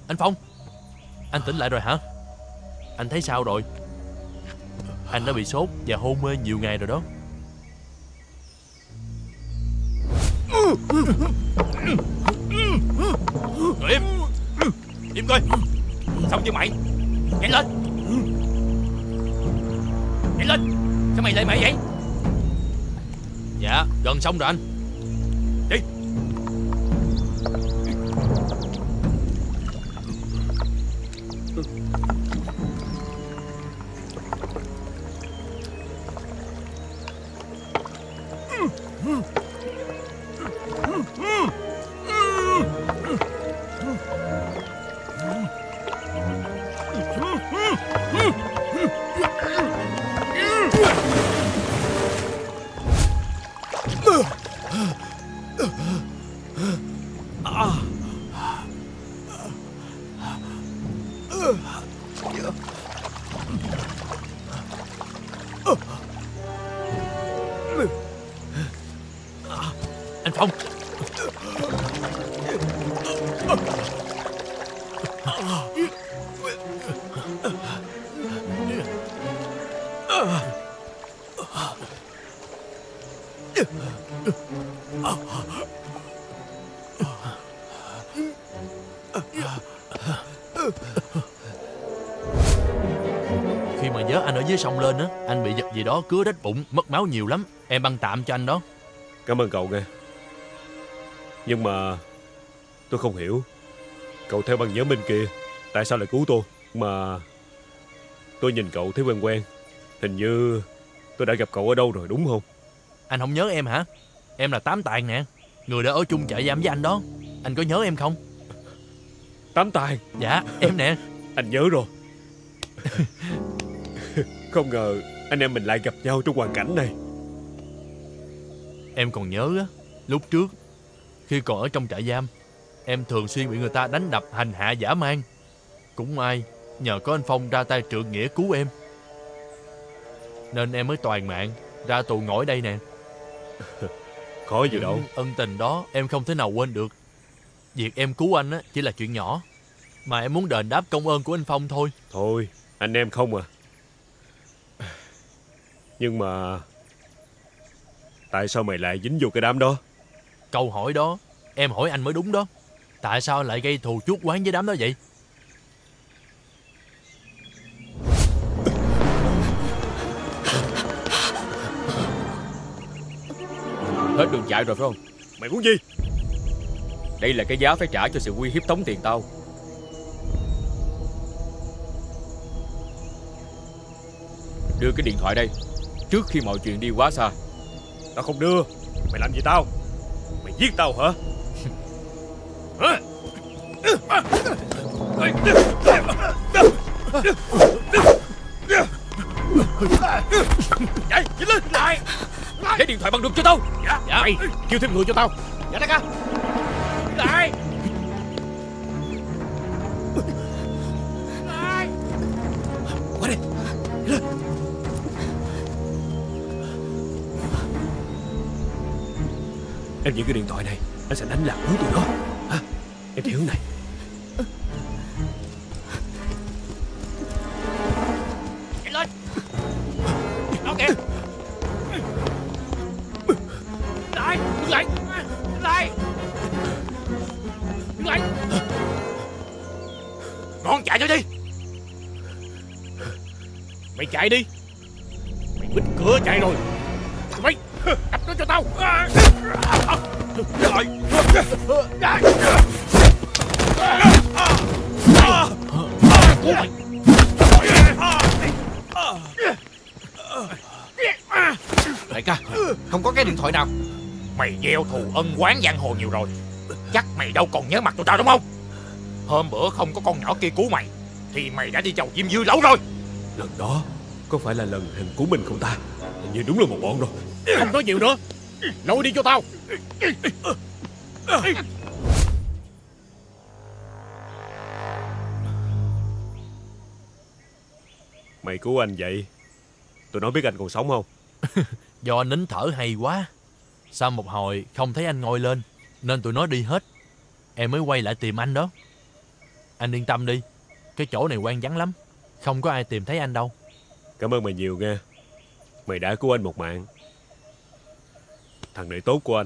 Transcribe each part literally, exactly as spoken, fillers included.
Anh Phong, anh tỉnh lại rồi hả? Anh thấy sao rồi? Anh đã bị sốt và hôn mê nhiều ngày rồi đó. Ngồi im. Im coi. Xong chưa mày? Nhanh lên. Nhanh lên. Sao mày lại mày vậy? Dạ gần xong rồi anh. Đi. Anh Phong. Khi mà vớt anh ở dưới sông lên á, anh bị vật gì đó cứa rách bụng, mất máu nhiều lắm. Em băng tạm cho anh đó. Cảm ơn cậu nghe. Nhưng mà tôi không hiểu, cậu theo băng nhóm bên kia tại sao lại cứu tôi? Mà tôi nhìn cậu thấy quen quen. Hình như tôi đã gặp cậu ở đâu rồi đúng không? Anh không nhớ em hả? Em là Tám Tàn nè, người đã ở chung trại giam với anh đó. Anh có nhớ em không? Tám Tàn? Dạ em nè. Anh nhớ rồi. Không ngờ anh em mình lại gặp nhau trong hoàn cảnh này. Em còn nhớ á, lúc trước khi còn ở trong trại giam, em thường xuyên bị người ta đánh đập hành hạ dã man. Cũng may nhờ có anh Phong ra tay trượng nghĩa cứu em, nên em mới toàn mạng ra tù ngồi đây nè. Khó gì đâu. Ân tình đó em không thể nào quên được. Việc em cứu anh á chỉ là chuyện nhỏ, mà em muốn đền đáp công ơn của anh Phong thôi. Thôi anh em không à. Nhưng mà tại sao mày lại dính vô cái đám đó? Câu hỏi đó em hỏi anh mới đúng đó. Tại sao lại gây thù chuốc oán với đám đó vậy? Hết đường chạy rồi phải không? Mày muốn gì? Đây là cái giá phải trả cho sự uy hiếp tống tiền tao. Đưa cái điện thoại đây, trước khi mọi chuyện đi quá xa. Tao không đưa. Mày làm gì tao? Mày giết tao hả? Chạy, nhanh lên! Lại! Lấy điện thoại bằng được cho tao! Dạ, dạ. Mày kêu thêm người cho tao. Dạ đại ca! Lại! Lại! Qua đây! Lên! Em giữ cái điện thoại này, anh sẽ đánh lạc hướng tụi nó. Hả? Em đi hướng này. Chạy lên! Nó kìa! Lại! Đứng lại! Đứng lại! Đứng lại! Ngon chạy cho đi! Mày chạy đi! Mày bít cửa chạy rồi! Mày! Đập nó cho tao! Rồi! Cứu mày! Đại ca, không có cái điện thoại nào. Mày gieo thù ân oán giang hồ nhiều rồi, chắc mày đâu còn nhớ mặt tụi tao đúng không? Hôm bữa không có con nhỏ kia cứu mày thì mày đã đi chầu Diêm Dư lâu rồi. Lần đó có phải là lần hình của mình không ta? Hình như đúng là một bọn rồi. Không nói nhiều nữa, lôi đi cho tao. Mày cứu anh vậy, tụi nó biết anh còn sống không? Do nín thở hay quá, sau một hồi không thấy anh ngoi lên nên tụi nó đi hết. Em mới quay lại tìm anh đó. Anh yên tâm đi, cái chỗ này quan vắng lắm, không có ai tìm thấy anh đâu. Cảm ơn mày nhiều nha. Mày đã cứu anh một mạng. Thằng này tốt của anh.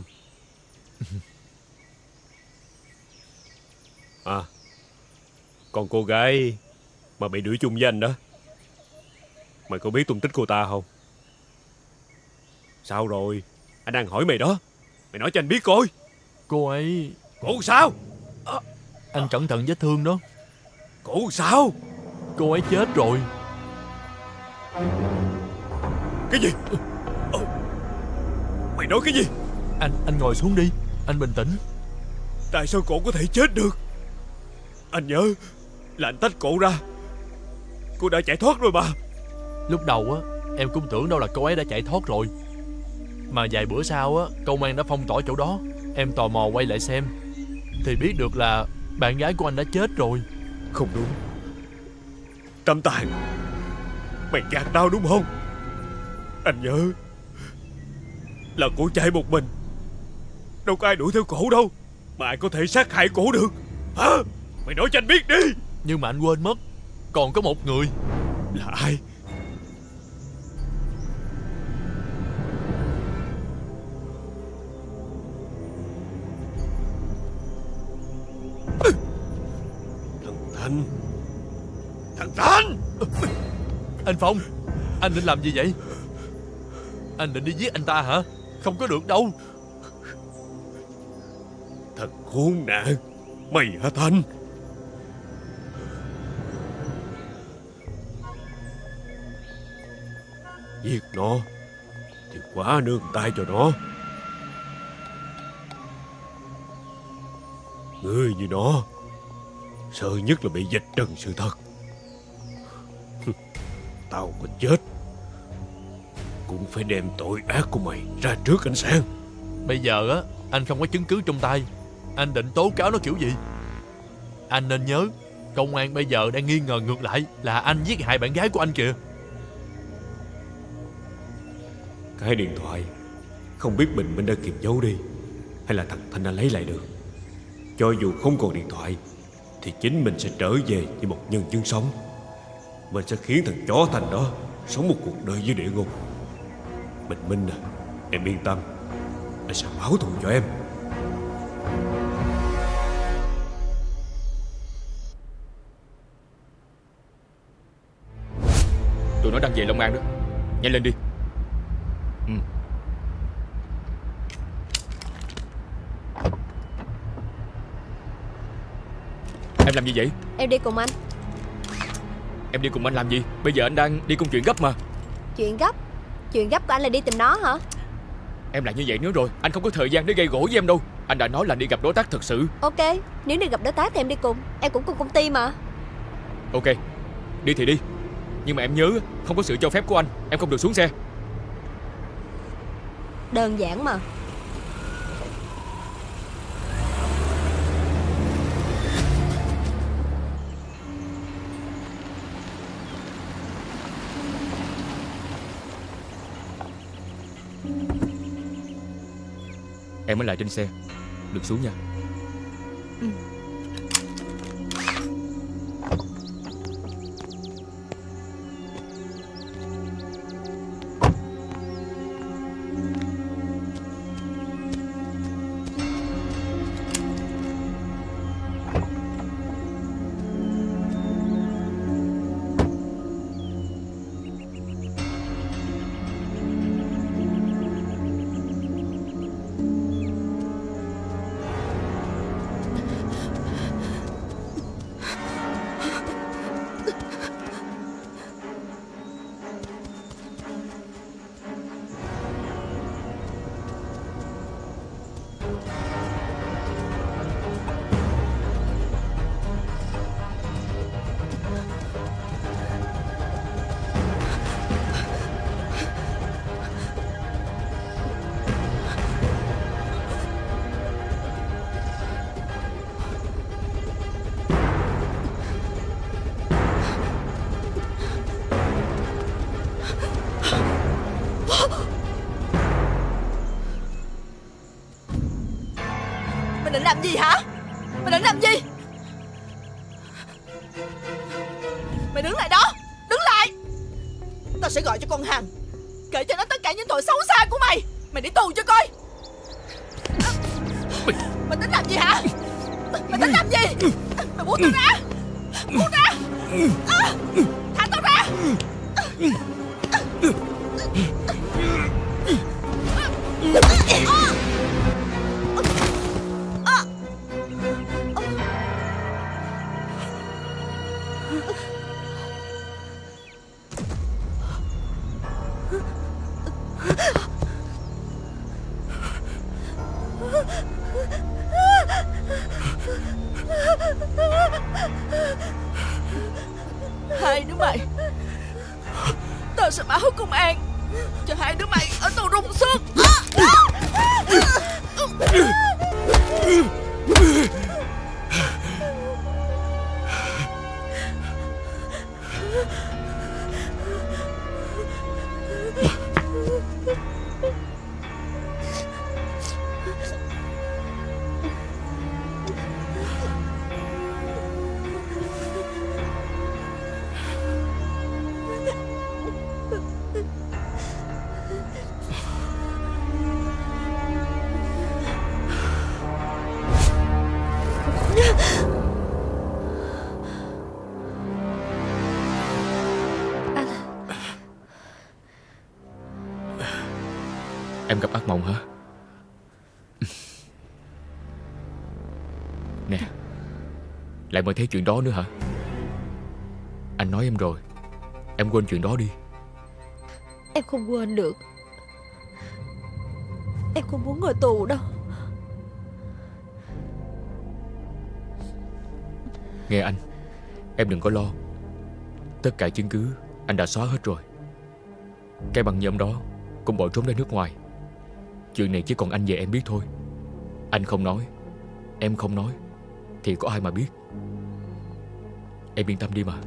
À, còn cô gái mà bị đuổi chung với anh đó, mày có biết tung tích cô ta không? Sao rồi? Anh đang hỏi mày đó. Mày nói cho anh biết coi. Cô ấy... Cô sao? À, anh cẩn thận vết thương đó. Cô sao? Cô ấy chết rồi. Cái gì? Mày nói cái gì? Anh anh ngồi xuống đi. Anh bình tĩnh. Tại sao cổ có thể chết được? Anh nhớ là anh tách cổ ra, cô đã chạy thoát rồi mà. Lúc đầu á, em cũng tưởng đâu là cô ấy đã chạy thoát rồi. Mà vài bữa sau á, công an đã phong tỏa chỗ đó. Em tò mò quay lại xem thì biết được là bạn gái của anh đã chết rồi. Không đúng. Tâm Tàn, mày gạt tao đúng không? Anh nhớ là cổ chạy một mình, đâu có ai đuổi theo cổ đâu, mà ai có thể sát hại cổ được hả? Mày nói cho anh biết đi. Nhưng mà anh quên mất, còn có một người. Là ai? Thằng Thanh. Thằng Thanh. Anh Phong, anh định làm gì vậy? Anh định đi giết anh ta hả? Không có được đâu. Thằng khốn nạn. Mày hả Thanh? Giết nó thì quá nương tay cho nó. Người như nó sợ nhất là bị vạch trần sự thật. Tao có chết cũng phải đem tội ác của mày ra trước ánh sáng. Bây giờ á, anh không có chứng cứ trong tay, anh định tố cáo nó kiểu gì? Anh nên nhớ, công an bây giờ đang nghi ngờ ngược lại là anh giết hại bạn gái của anh kìa. Cái điện thoại không biết Bình Minh đã kịp giấu đi hay là thằng Thanh đã lấy lại được. Cho dù không còn điện thoại thì chính mình sẽ trở về như một nhân chứng sống. Mình sẽ khiến thằng chó Thành đó sống một cuộc đời dưới địa ngục. Bình Minh à, em yên tâm, anh sẽ báo thù cho em. Tụi nó đang về Long An đó, nhanh lên đi. Ừ. Em làm gì vậy? Em đi cùng anh. Em đi cùng anh làm gì? Bây giờ anh đang đi công chuyện gấp mà. Chuyện gấp? Chuyện gấp của anh là đi tìm nó hả? Em lại như vậy nữa rồi. Anh không có thời gian để gây gổ với em đâu. Anh đã nói là đi gặp đối tác thật sự. Ok, nếu đi gặp đối tác thì em đi cùng. Em cũng cùng công ty mà. Ok, đi thì đi. Nhưng mà em nhớ, không có sự cho phép của anh, em không được xuống xe. Đơn giản mà. Em ở lại trên xe, đừng xuống nha. Ừ. Mày định làm gì hả? Mày định làm gì? Mày đứng lại đó, đứng lại. Tao sẽ gọi cho con Hằng, kể cho nó tất cả những tội xấu xa của mày. Mày đi tù cho coi. Mày, mày tính làm gì hả? Mày, mày tính làm gì? Mày buông tao ra. Buông ra. À, thả tao ra. Hai đứa mày, tao sẽ báo công an cho hai đứa mày ở tù rung xương. Em gặp ác mộng hả? Nè, lại mới thấy chuyện đó nữa hả? Anh nói em rồi, em quên chuyện đó đi. Em không quên được. Em không muốn ngồi tù đâu. Nghe anh, em đừng có lo. Tất cả chứng cứ anh đã xóa hết rồi. Cái băng nhóm đó cũng bỏ trốn ra nước ngoài. Chuyện này chỉ còn anh và em biết thôi. Anh không nói, em không nói, thì có ai mà biết. Em yên tâm đi mà.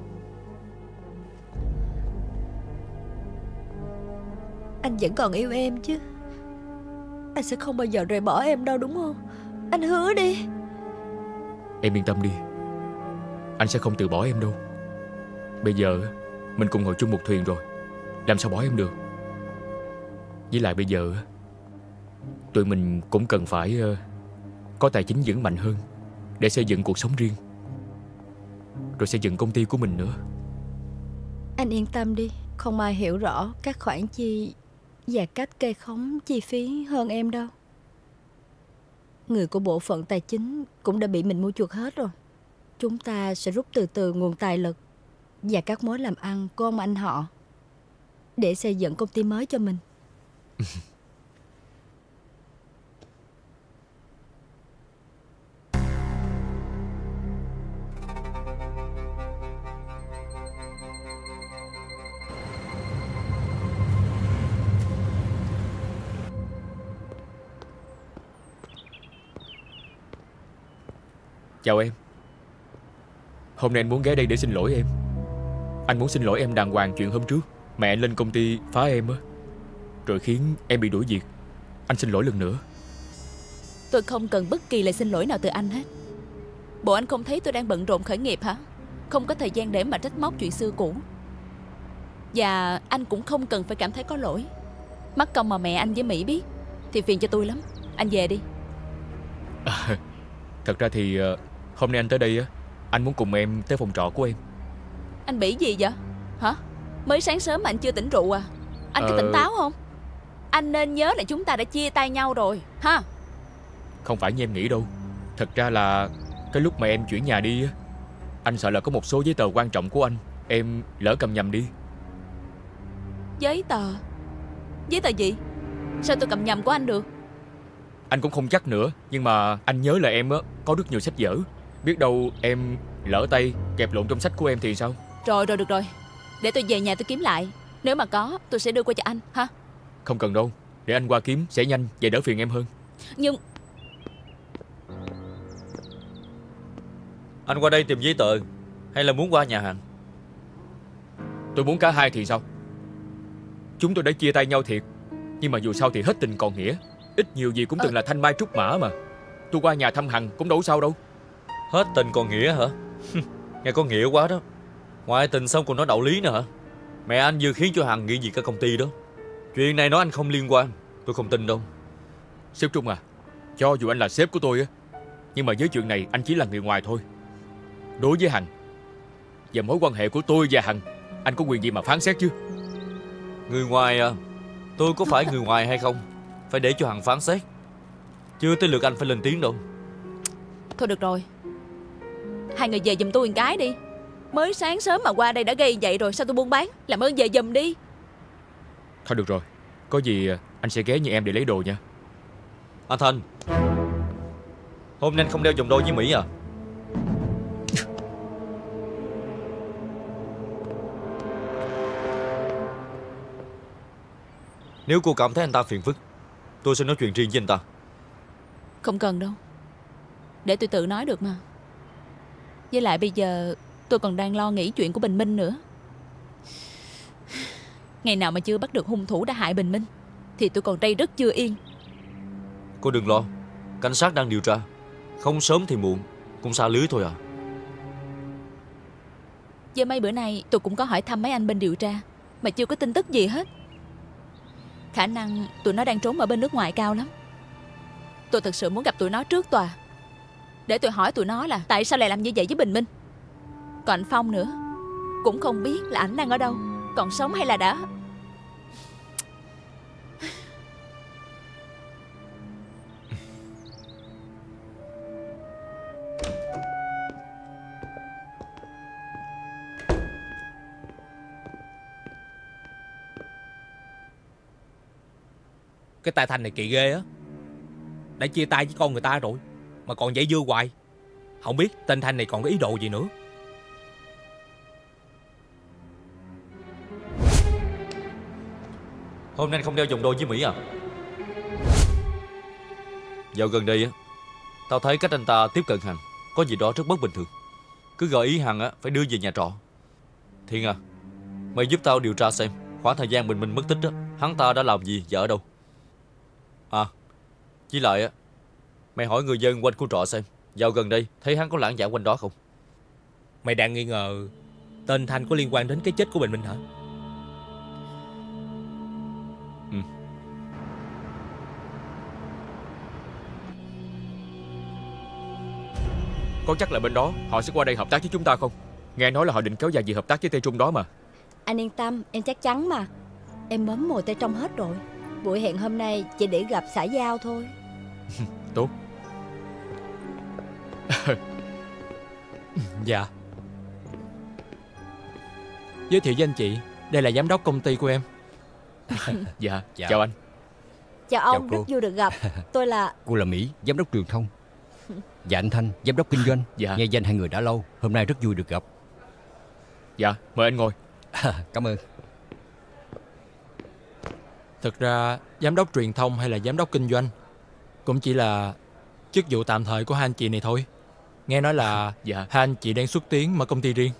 Anh vẫn còn yêu em chứ. Anh sẽ không bao giờ rời bỏ em đâu, đúng không? Anh hứa đi. Em yên tâm đi, anh sẽ không từ bỏ em đâu. Bây giờ mình cùng ngồi chung một thuyền rồi, làm sao bỏ em được. Với lại bây giờ tụi mình cũng cần phải uh, có tài chính vững mạnh hơn để xây dựng cuộc sống riêng, rồi xây dựng công ty của mình nữa. Anh yên tâm đi, không ai hiểu rõ các khoản chi và cách kê khống chi phí hơn em đâu. Người của bộ phận tài chính cũng đã bị mình mua chuộc hết rồi. Chúng ta sẽ rút từ từ nguồn tài lực và các mối làm ăn của ông anh họ để xây dựng công ty mới cho mình. Chào em. Hôm nay anh muốn ghé đây để xin lỗi em. Anh muốn xin lỗi em đàng hoàng chuyện hôm trước mẹ anh lên công ty phá em á, rồi khiến em bị đuổi việc. Anh xin lỗi lần nữa. Tôi không cần bất kỳ lời xin lỗi nào từ anh hết. Bộ anh không thấy tôi đang bận rộn khởi nghiệp hả? Không có thời gian để mà trách móc chuyện xưa cũ. Và anh cũng không cần phải cảm thấy có lỗi. Mắc công mà mẹ anh với Mỹ biết thì phiền cho tôi lắm. Anh về đi. À, thật ra thì hôm nay anh tới đây á, anh muốn cùng em tới phòng trọ của em. Anh bị gì vậy? Hả? Mới sáng sớm mà anh chưa tỉnh rượu à? Anh có ờ... tỉnh táo không? Anh nên nhớ là chúng ta đã chia tay nhau rồi ha. Không phải như em nghĩ đâu. Thật ra là cái lúc mà em chuyển nhà đi á, anh sợ là có một số giấy tờ quan trọng của anh em lỡ cầm nhầm đi. Giấy tờ? Giấy tờ gì? Sao tôi cầm nhầm của anh được? Anh cũng không chắc nữa, nhưng mà anh nhớ là em á có rất nhiều sách vở. Biết đâu em lỡ tay kẹp lộn trong sách của em thì sao? Rồi rồi được rồi, để tôi về nhà tôi kiếm lại. Nếu mà có tôi sẽ đưa qua cho anh ha. Không cần đâu, để anh qua kiếm sẽ nhanh và đỡ phiền em hơn. Nhưng anh qua đây tìm giấy tờ hay là muốn qua nhà hàng? Tôi muốn cả hai thì sao? Chúng tôi đã chia tay nhau thiệt, nhưng mà dù sao thì hết tình còn nghĩa. Ít nhiều gì cũng từng là thanh mai trúc mã mà. Tôi qua nhà thăm Hằng cũng đâu sao đâu. Hết tình còn nghĩa hả? Nghe có nghĩa quá đó. Ngoại tình xong còn nói đạo lý nữa hả? Mẹ anh vừa khiến cho Hằng nghỉ việc cả công ty đó. Chuyện này nói anh không liên quan, tôi không tin đâu. Sếp Trung à, cho dù anh là sếp của tôi á, nhưng mà với chuyện này anh chỉ là người ngoài thôi. Đối với Hằng và mối quan hệ của tôi và Hằng, anh có quyền gì mà phán xét chứ? Người ngoài à? Tôi có phải người ngoài hay không phải để cho Hằng phán xét. Chưa tới lượt anh phải lên tiếng đâu. Thôi được rồi, hai người về giùm tôi một cái đi. Mới sáng sớm mà qua đây đã gây vậy rồi, sao tôi buôn bán? Làm ơn về giùm đi. Thôi được rồi, có gì anh sẽ ghé nhà em để lấy đồ nha. Anh Thành, hôm nay anh không đeo vòng đôi với Mỹ à? Nếu cô cảm thấy anh ta phiền phức, tôi sẽ nói chuyện riêng với anh ta. Không cần đâu, để tôi tự nói được mà. Với lại bây giờ tôi còn đang lo nghĩ chuyện của Bình Minh nữa. Ngày nào mà chưa bắt được hung thủ đã hại Bình Minh thì tôi còn day rất chưa yên. Cô đừng lo, cảnh sát đang điều tra. Không sớm thì muộn cũng xa lưới thôi à. Với mấy bữa nay tôi cũng có hỏi thăm mấy anh bên điều tra mà chưa có tin tức gì hết. Khả năng tụi nó đang trốn ở bên nước ngoài cao lắm. Tôi thật sự muốn gặp tụi nó trước tòa, để tôi hỏi tụi nó là tại sao lại làm như vậy với Bình Minh. Còn anh Phong nữa, cũng không biết là ảnh đang ở đâu, còn sống hay là đã. Cái tài Thành này kỳ ghê á. Đã chia tay với con người ta rồi mà còn dãy dưa hoài. Không biết tên Thanh này còn có ý đồ gì nữa. Hôm nay anh không đeo vòng đôi với Mỹ à? Dạo gần đây á, tao thấy cách anh ta tiếp cận Hằng có gì đó rất bất bình thường. Cứ gợi ý Hằng á phải đưa về nhà trọ. Thiên à, mày giúp tao điều tra xem khoảng thời gian Bình Minh mất tích á, hắn ta đã làm gì và ở đâu. À, với lại á, mày hỏi người dân quanh khu trọ xem dạo gần đây thấy hắn có lãng vảng quanh đó không. Mày đang nghi ngờ tên Thanh có liên quan đến cái chết của Bình Minh hả? Ừ. Có chắc là bên đó họ sẽ qua đây hợp tác với chúng ta không? Nghe nói là họ định kéo dài việc hợp tác với Tây Trung đó mà. Anh yên tâm, em chắc chắn mà. Em mớm mồi tay trong hết rồi. Buổi hẹn hôm nay chỉ để gặp xã giao thôi. Tốt. Dạ. Giới thiệu với anh chị, đây là giám đốc công ty của em. Dạ, dạ, chào anh. Chào ông, rất vui được gặp. Tôi là... Cô là Mỹ, giám đốc truyền thông. Và anh Thanh, giám đốc kinh doanh. Dạ. Nghe danh hai người đã lâu, hôm nay rất vui được gặp. Dạ, mời anh ngồi. Cảm ơn. Thực ra giám đốc truyền thông hay là giám đốc kinh doanh cũng chỉ là chức vụ tạm thời của hai anh chị này thôi. Nghe nói là dạ. hai anh chị đang xúc tiến mở công ty riêng.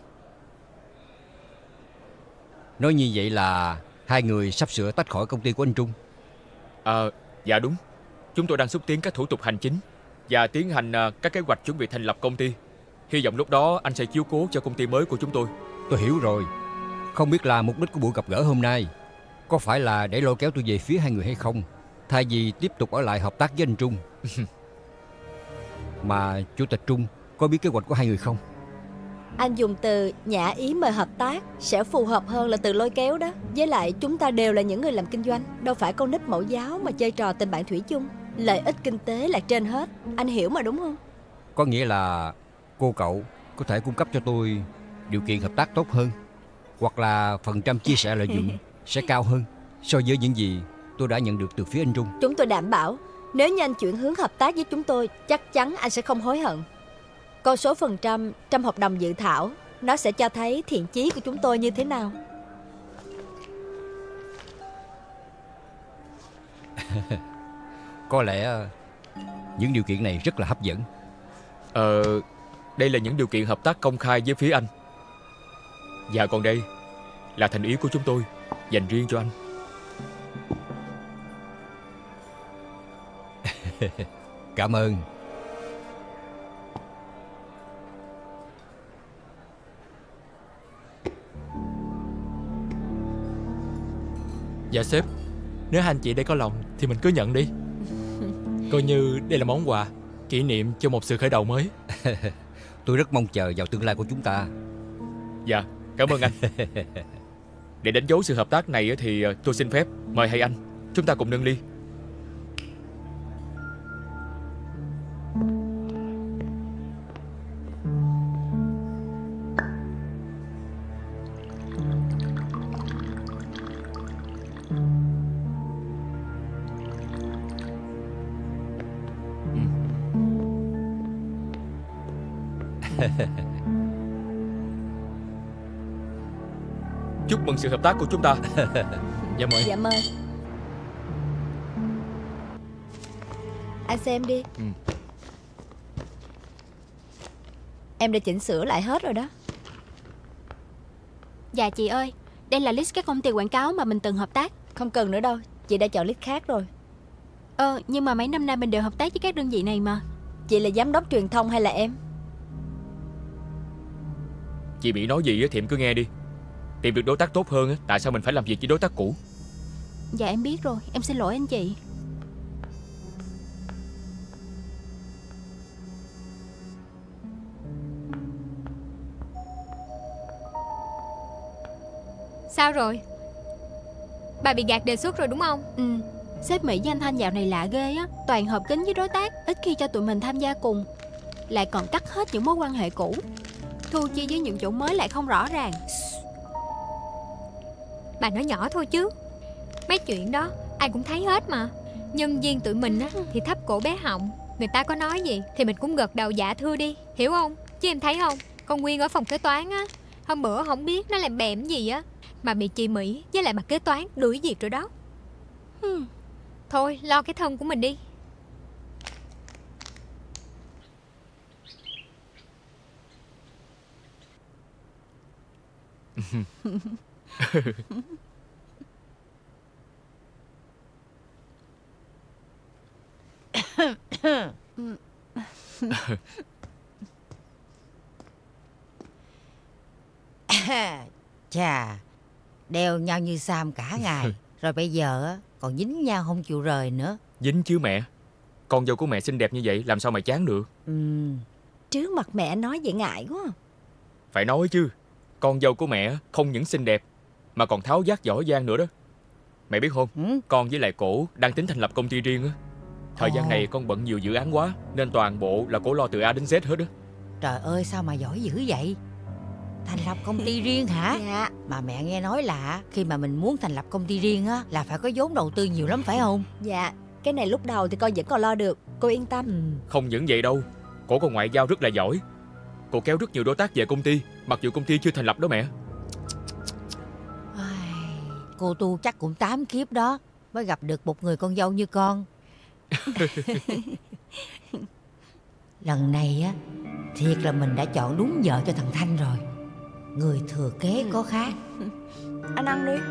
Nói như vậy là hai người sắp sửa tách khỏi công ty của anh Trung. Ờ, à, dạ đúng. Chúng tôi đang xúc tiến các thủ tục hành chính và tiến hành các kế hoạch chuẩn bị thành lập công ty. Hy vọng lúc đó anh sẽ chiếu cố cho công ty mới của chúng tôi. Tôi hiểu rồi. Không biết là mục đích của buổi gặp gỡ hôm nay có phải là để lôi kéo tôi về phía hai người hay không, thay vì tiếp tục ở lại hợp tác với anh Trung. Mà Chủ tịch Trung có biết kế hoạch của hai người không? Anh dùng từ nhã ý mời hợp tác sẽ phù hợp hơn là từ lôi kéo đó. Với lại chúng ta đều là những người làm kinh doanh, đâu phải con nít mẫu giáo mà chơi trò tình bạn thủy chung. Lợi ích kinh tế là trên hết. Anh hiểu mà đúng không? Có nghĩa là cô cậu có thể cung cấp cho tôi điều kiện hợp tác tốt hơn, hoặc là phần trăm chia sẻ lợi nhuận sẽ cao hơn so với những gì tôi đã nhận được từ phía anh Trung. Chúng tôi đảm bảo nếu như anh chuyển hướng hợp tác với chúng tôi, chắc chắn anh sẽ không hối hận. Con số phần trăm trong hợp đồng dự thảo, nó sẽ cho thấy thiện chí của chúng tôi như thế nào. Có lẽ những điều kiện này rất là hấp dẫn. Ờ, đây là những điều kiện hợp tác công khai với phía anh. Và còn đây là thành ý của chúng tôi dành riêng cho anh. Cảm ơn. Dạ sếp, nếu hai anh chị đây có lòng thì mình cứ nhận đi. Coi như đây là món quà kỷ niệm cho một sự khởi đầu mới. Tôi rất mong chờ vào tương lai của chúng ta. Dạ, cảm ơn anh. Để đánh dấu sự hợp tác này thì tôi xin phép mời hai anh chúng ta cùng nâng ly. Chúc mừng sự hợp tác của chúng ta. Dạ mời. Dạ mời. Anh xem đi. Ừ. Em đã chỉnh sửa lại hết rồi đó. Dạ chị ơi, đây là list các công ty quảng cáo mà mình từng hợp tác. Không cần nữa đâu, chị đã chọn list khác rồi. Ờ, nhưng mà mấy năm nay mình đều hợp tác với các đơn vị này mà. Chị là giám đốc truyền thông hay là em? Chị bị nói gì thì em cứ nghe đi. Tìm được đối tác tốt hơn, tại sao mình phải làm việc với đối tác cũ? Dạ em biết rồi, em xin lỗi anh chị. Sao rồi? Bà bị gạt đề xuất rồi đúng không? Ừ. Sếp Mỹ với anh Thanh dạo này lạ ghê á. Toàn hợp kín với đối tác, ít khi cho tụi mình tham gia cùng. Lại còn cắt hết những mối quan hệ cũ. Thu chi với những chỗ mới lại không rõ ràng. Bà nói nhỏ thôi chứ. Mấy chuyện đó ai cũng thấy hết mà. Nhân viên tụi mình á thì thấp cổ bé họng. Người ta có nói gì thì mình cũng gật đầu dạ thưa đi, hiểu không? Chứ em thấy không, con Nguyên ở phòng kế toán á, hôm bữa không biết nó làm bèm gì á mà bị chị Mỹ với lại bà kế toán đuổi việc rồi đó. hmm. Thôi lo cái thân của mình đi. Chà, đeo nhau như Sam cả ngày. Rồi bây giờ á còn dính nhau không chịu rời nữa. Dính chứ mẹ. Con dâu của mẹ xinh đẹp như vậy làm sao mà chán được. Ừ. Trước mặt mẹ nói vậy ngại quá. Phải nói chứ. Con dâu của mẹ không những xinh đẹp mà còn tháo vát giỏi giang nữa đó. Mẹ biết không, ừ? Con với lại cổ đang tính thành lập công ty riêng á. Thời Ồ. gian này con bận nhiều dự án quá nên toàn bộ là cổ lo từ A đến Z hết á. Trời ơi sao mà giỏi dữ vậy? Thành lập công ty riêng hả? Dạ. Mà mẹ nghe nói là khi mà mình muốn thành lập công ty riêng á là phải có vốn đầu tư nhiều lắm phải không? Dạ, cái này lúc đầu thì con vẫn còn lo được. Cô yên tâm. ừ. Không những vậy đâu, cổ còn ngoại giao rất là giỏi. Cô kéo rất nhiều đối tác về công ty, mặc dù công ty chưa thành lập đó mẹ. Cô tu chắc cũng tám kiếp đó mới gặp được một người con dâu như con. Lần này á thiệt là mình đã chọn đúng vợ cho thằng Thanh rồi. Người thừa kế có khác. Anh ăn đi.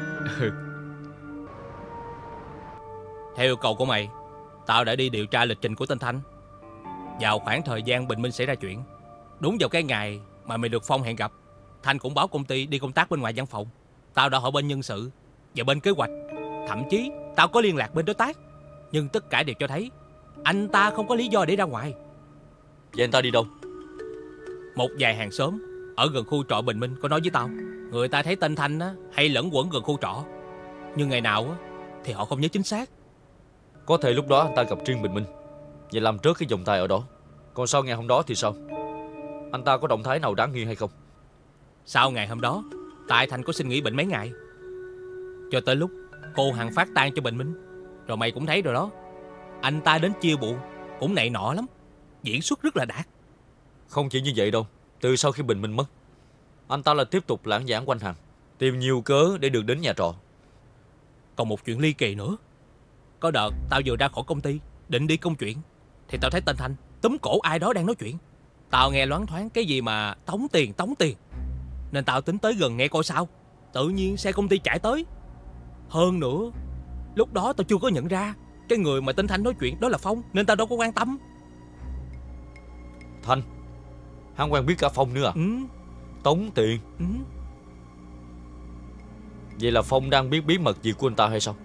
Theo yêu cầu của mày, tao đã đi điều tra lịch trình của tên Thanh. Vào khoảng thời gian bình minh xảy ra chuyện, đúng vào cái ngày mà mày được Phong hẹn gặp, Thanh cũng báo công ty đi công tác bên ngoài văn phòng. Tao đã hỏi bên nhân sự và bên kế hoạch, thậm chí tao có liên lạc bên đối tác, nhưng tất cả đều cho thấy anh ta không có lý do để ra ngoài. Vậy anh ta đi đâu? Một vài hàng xóm ở gần khu trọ Bình Minh có nói với tao, người ta thấy tên Thanh á hay lẫn quẩn gần khu trọ, nhưng ngày nào á thì họ không nhớ chính xác. Có thể lúc đó anh ta gặp riêng Bình Minh, vậy làm trước cái vòng tay ở đó. Còn sau ngày hôm đó thì sao? Anh ta có động thái nào đáng nghi hay không? Sau ngày hôm đó, tại Thành có xin nghỉ bệnh mấy ngày, cho tới lúc cô Hằng phát tang cho Bình Minh. Rồi mày cũng thấy rồi đó, anh ta đến chia buồn cũng nệ nọ lắm, diễn xuất rất là đạt. Không chỉ như vậy đâu. Từ sau khi Bình Minh mất, anh ta là tiếp tục lãng giảng quanh Hằng, tìm nhiều cớ để được đến nhà trọ. Còn một chuyện ly kỳ nữa. Có đợt tao vừa ra khỏi công ty định đi công chuyện, thì tao thấy tên Thanh túm cổ ai đó đang nói chuyện. Tao nghe loáng thoáng cái gì mà tống tiền tống tiền, nên tao tính tới gần nghe coi sao. Tự nhiên xe công ty chạy tới. Hơn nữa, lúc đó tao chưa có nhận ra cái người mà tên Thanh nói chuyện đó là Phong, nên tao đâu có quan tâm. Thanh? Hắn quen biết cả Phong nữa à? Ừ. Tống tiền? Ừ. Vậy là Phong đang biết bí mật gì của anh ta hay sao?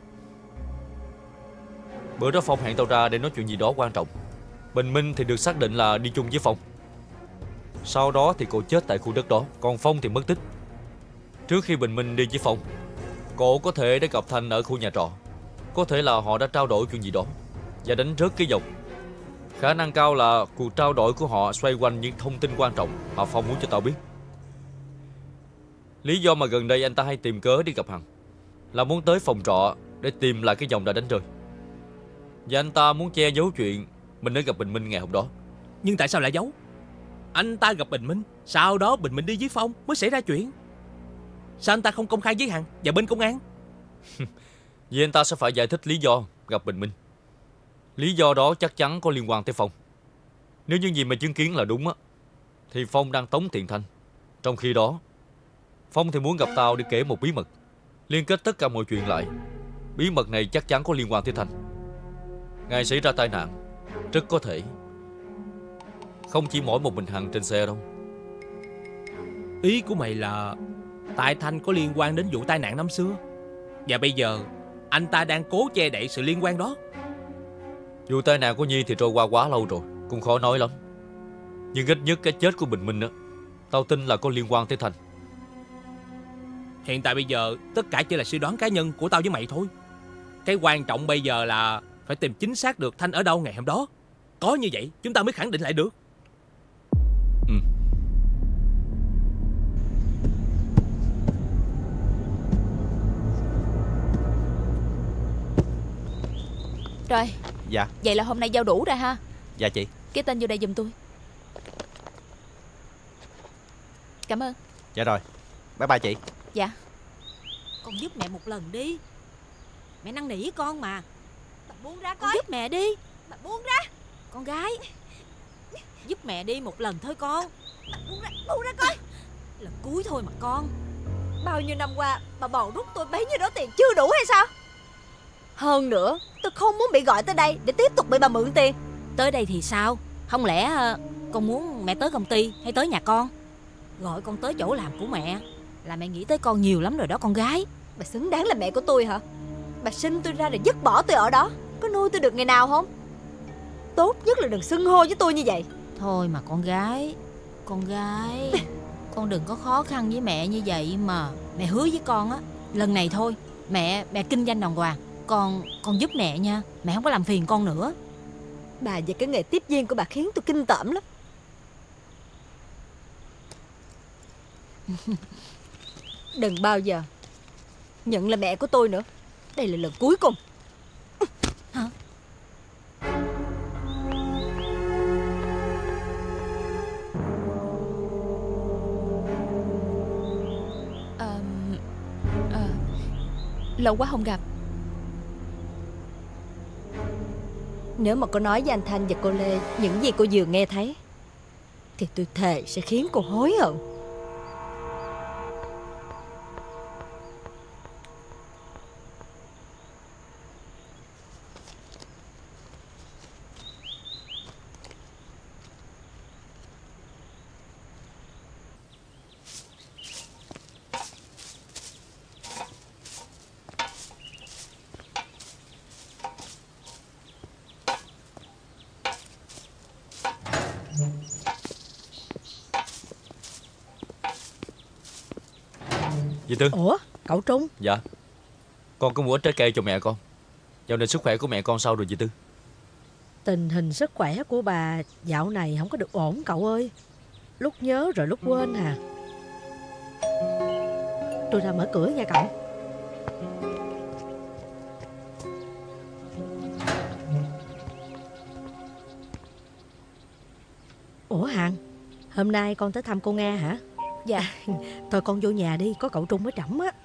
Bữa đó Phong hẹn tao ra để nói chuyện gì đó quan trọng. Bình Minh thì được xác định là đi chung với Phong. Sau đó thì cô chết tại khu đất đó, còn Phong thì mất tích. Trước khi Bình Minh đi với Phong, cô có thể đã gặp Thanh ở khu nhà trọ. Có thể là họ đã trao đổi chuyện gì đó và đánh rớt cái dòng. Khả năng cao là cuộc trao đổi của họ xoay quanh những thông tin quan trọng mà Phong muốn cho tao biết. Lý do mà gần đây anh ta hay tìm cớ đi gặp Hằng là muốn tới phòng trọ để tìm lại cái dòng đã đánh rơi. Và anh ta muốn che giấu chuyện mình đã gặp Bình Minh ngày hôm đó. Nhưng tại sao lại giấu? Anh ta gặp Bình Minh, sau đó Bình Minh đi với Phong mới xảy ra chuyện. Sao anh ta không công khai với Hằng và bên công an? Vì anh ta sẽ phải giải thích lý do gặp Bình Minh. Lý do đó chắc chắn có liên quan tới Phong. Nếu những gì mà chứng kiến là đúng á, thì Phong đang tống tiền Thanh. Trong khi đó, Phong thì muốn gặp tao để kể một bí mật, liên kết tất cả mọi chuyện lại. Bí mật này chắc chắn có liên quan tới Thanh. Ngày xảy ra tai nạn, rất có thể không chỉ mỗi một mình Hằng trên xe đâu. Ý của mày là tại Thanh có liên quan đến vụ tai nạn năm xưa, và bây giờ anh ta đang cố che đậy sự liên quan đó. Vụ tai nạn của Nhi thì trôi qua quá lâu rồi, cũng khó nói lắm. Nhưng ít nhất cái chết của Bình Minh á, tao tin là có liên quan tới Thanh. Hiện tại bây giờ tất cả chỉ là suy đoán cá nhân của tao với mày thôi. Cái quan trọng bây giờ là phải tìm chính xác được Thanh ở đâu ngày hôm đó. Có như vậy chúng ta mới khẳng định lại được. Ừ. Rồi. Dạ. Vậy là hôm nay giao đủ rồi ha. Dạ chị. Ký tên vô đây giùm tôi. Cảm ơn. Dạ rồi. Bye bye chị. Dạ. Con giúp mẹ một lần đi. Mẹ năn nỉ con mà. Bà buông ra coi. Con giúp mẹ đi. Bà buông ra. Con gái, giúp mẹ đi một lần thôi con. Bà buông ra, buông ra coi. Lần cuối thôi mà con. Bao nhiêu năm qua bà bầu rút tôi bấy nhiêu đó tiền chưa đủ hay sao? Hơn nữa, tôi không muốn bị gọi tới đây để tiếp tục bị bà mượn tiền. Tới đây thì sao? Không lẽ con muốn mẹ tới công ty hay tới nhà con? Gọi con tới chỗ làm của mẹ là mẹ nghĩ tới con nhiều lắm rồi đó con gái. Bà xứng đáng là mẹ của tôi hả? Bà sinh tôi ra rồi dứt bỏ tôi ở đó, có nuôi tôi được ngày nào không? Tốt nhất là đừng xưng hô với tôi như vậy. Thôi mà con gái, con gái, con đừng có khó khăn với mẹ như vậy mà. Mẹ hứa với con á, lần này thôi, mẹ mẹ kinh doanh đàng hoàng. Con con giúp mẹ nha, mẹ không có làm phiền con nữa. Bà và cái nghề tiếp viên của bà khiến tôi kinh tởm lắm. Đừng bao giờ nhận là mẹ của tôi nữa. Đây là lần cuối cùng. Hả? à, à, Lâu quá không gặp. Nếu mà cô nói với anh Thanh và cô Lê những gì cô vừa nghe thấy thì tôi thề sẽ khiến cô hối hận. Dì Tư. Ủa, cậu Trung? Dạ. Con có mua ít trái cây cho mẹ con. Dạo này sức khỏe của mẹ con sao rồi dì Tư? Tình hình sức khỏe của bà dạo này không có được ổn cậu ơi. Lúc nhớ rồi lúc quên à. Tôi ra mở cửa nha cậu. Ủa Hằng, hôm nay con tới thăm cô Nga hả? Dạ. Thôi con vô nhà đi, có cậu Trung mới trẫm á.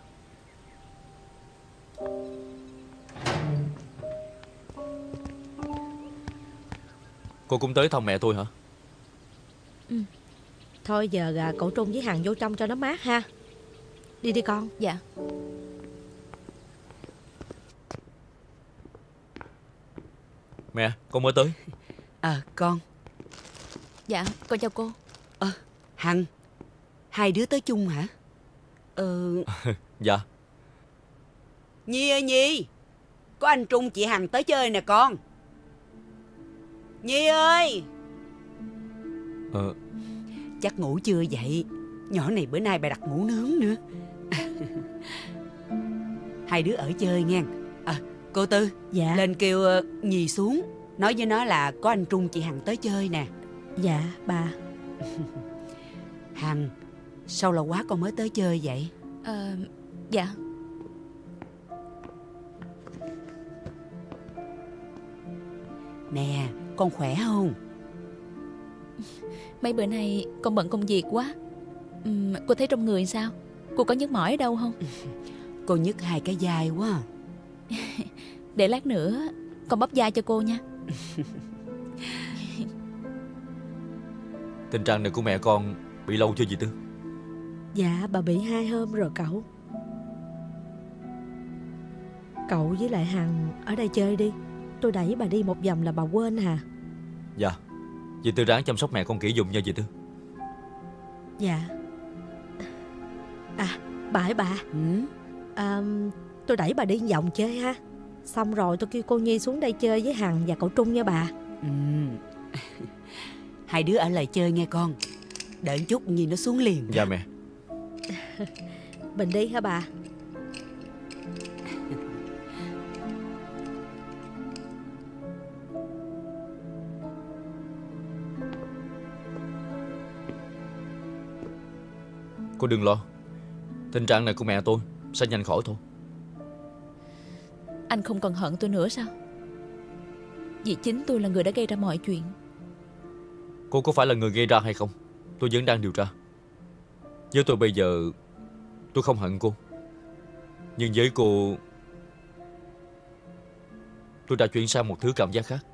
Cô cũng tới thăm mẹ tôi hả? Ừ. Thôi giờ à, cậu Trung với Hằng vô trong cho nó mát ha. Đi đi con. Dạ. Mẹ, con mới tới. À con. Dạ, con chào cô. Ờ, à, Hằng, hai đứa tới chung hả? Ờ... Dạ. Nhi ơi Nhi, có anh Trung chị Hằng tới chơi nè con. Nhi ơi. Ờ. Chắc ngủ chưa vậy? Nhỏ này bữa nay bà đặt ngủ nướng nữa. Hai đứa ở chơi nghe. À, cô Tư. Dạ. Lên kêu Nhi xuống, nói với nó là có anh Trung chị Hằng tới chơi nè. Dạ bà. Hằng, sao lâu quá con mới tới chơi vậy? Ờ, dạ. Nè, con khỏe không? Mấy bữa nay con bận công việc quá. uhm, Cô thấy trong người sao? Cô có nhức mỏi ở đâu không? Cô nhức hai cái vai quá. Để lát nữa con bóp vai cho cô nha. Tình trạng này của mẹ con bị lâu chưa dì Tư? Dạ bà bị hai hôm rồi cậu. Cậu với lại Hằng ở đây chơi đi. Tôi đẩy bà đi một vòng là bà quên hả? Dạ. Dì Tư ráng chăm sóc mẹ con kỹ dùm nha dì Tư. Dạ. À bà ơi bà. ừ? à, Tôi đẩy bà đi vòng chơi ha. Xong rồi tôi kêu cô Nhi xuống đây chơi với Hằng và cậu Trung nha bà. ừ. Hai đứa ở lại chơi nghe con. Đợi một chút Nhi nó xuống liền. Dạ mẹ. Mình đi hả bà? Cô đừng lo. Tình trạng này của mẹ tôi sẽ nhanh khỏi thôi. Anh không còn hận tôi nữa sao? Vì chính tôi là người đã gây ra mọi chuyện. Cô có phải là người gây ra hay không, tôi vẫn đang điều tra. Với tôi bây giờ, tôi không hận cô. Nhưng với cô, tôi đã chuyển sang một thứ cảm giác khác.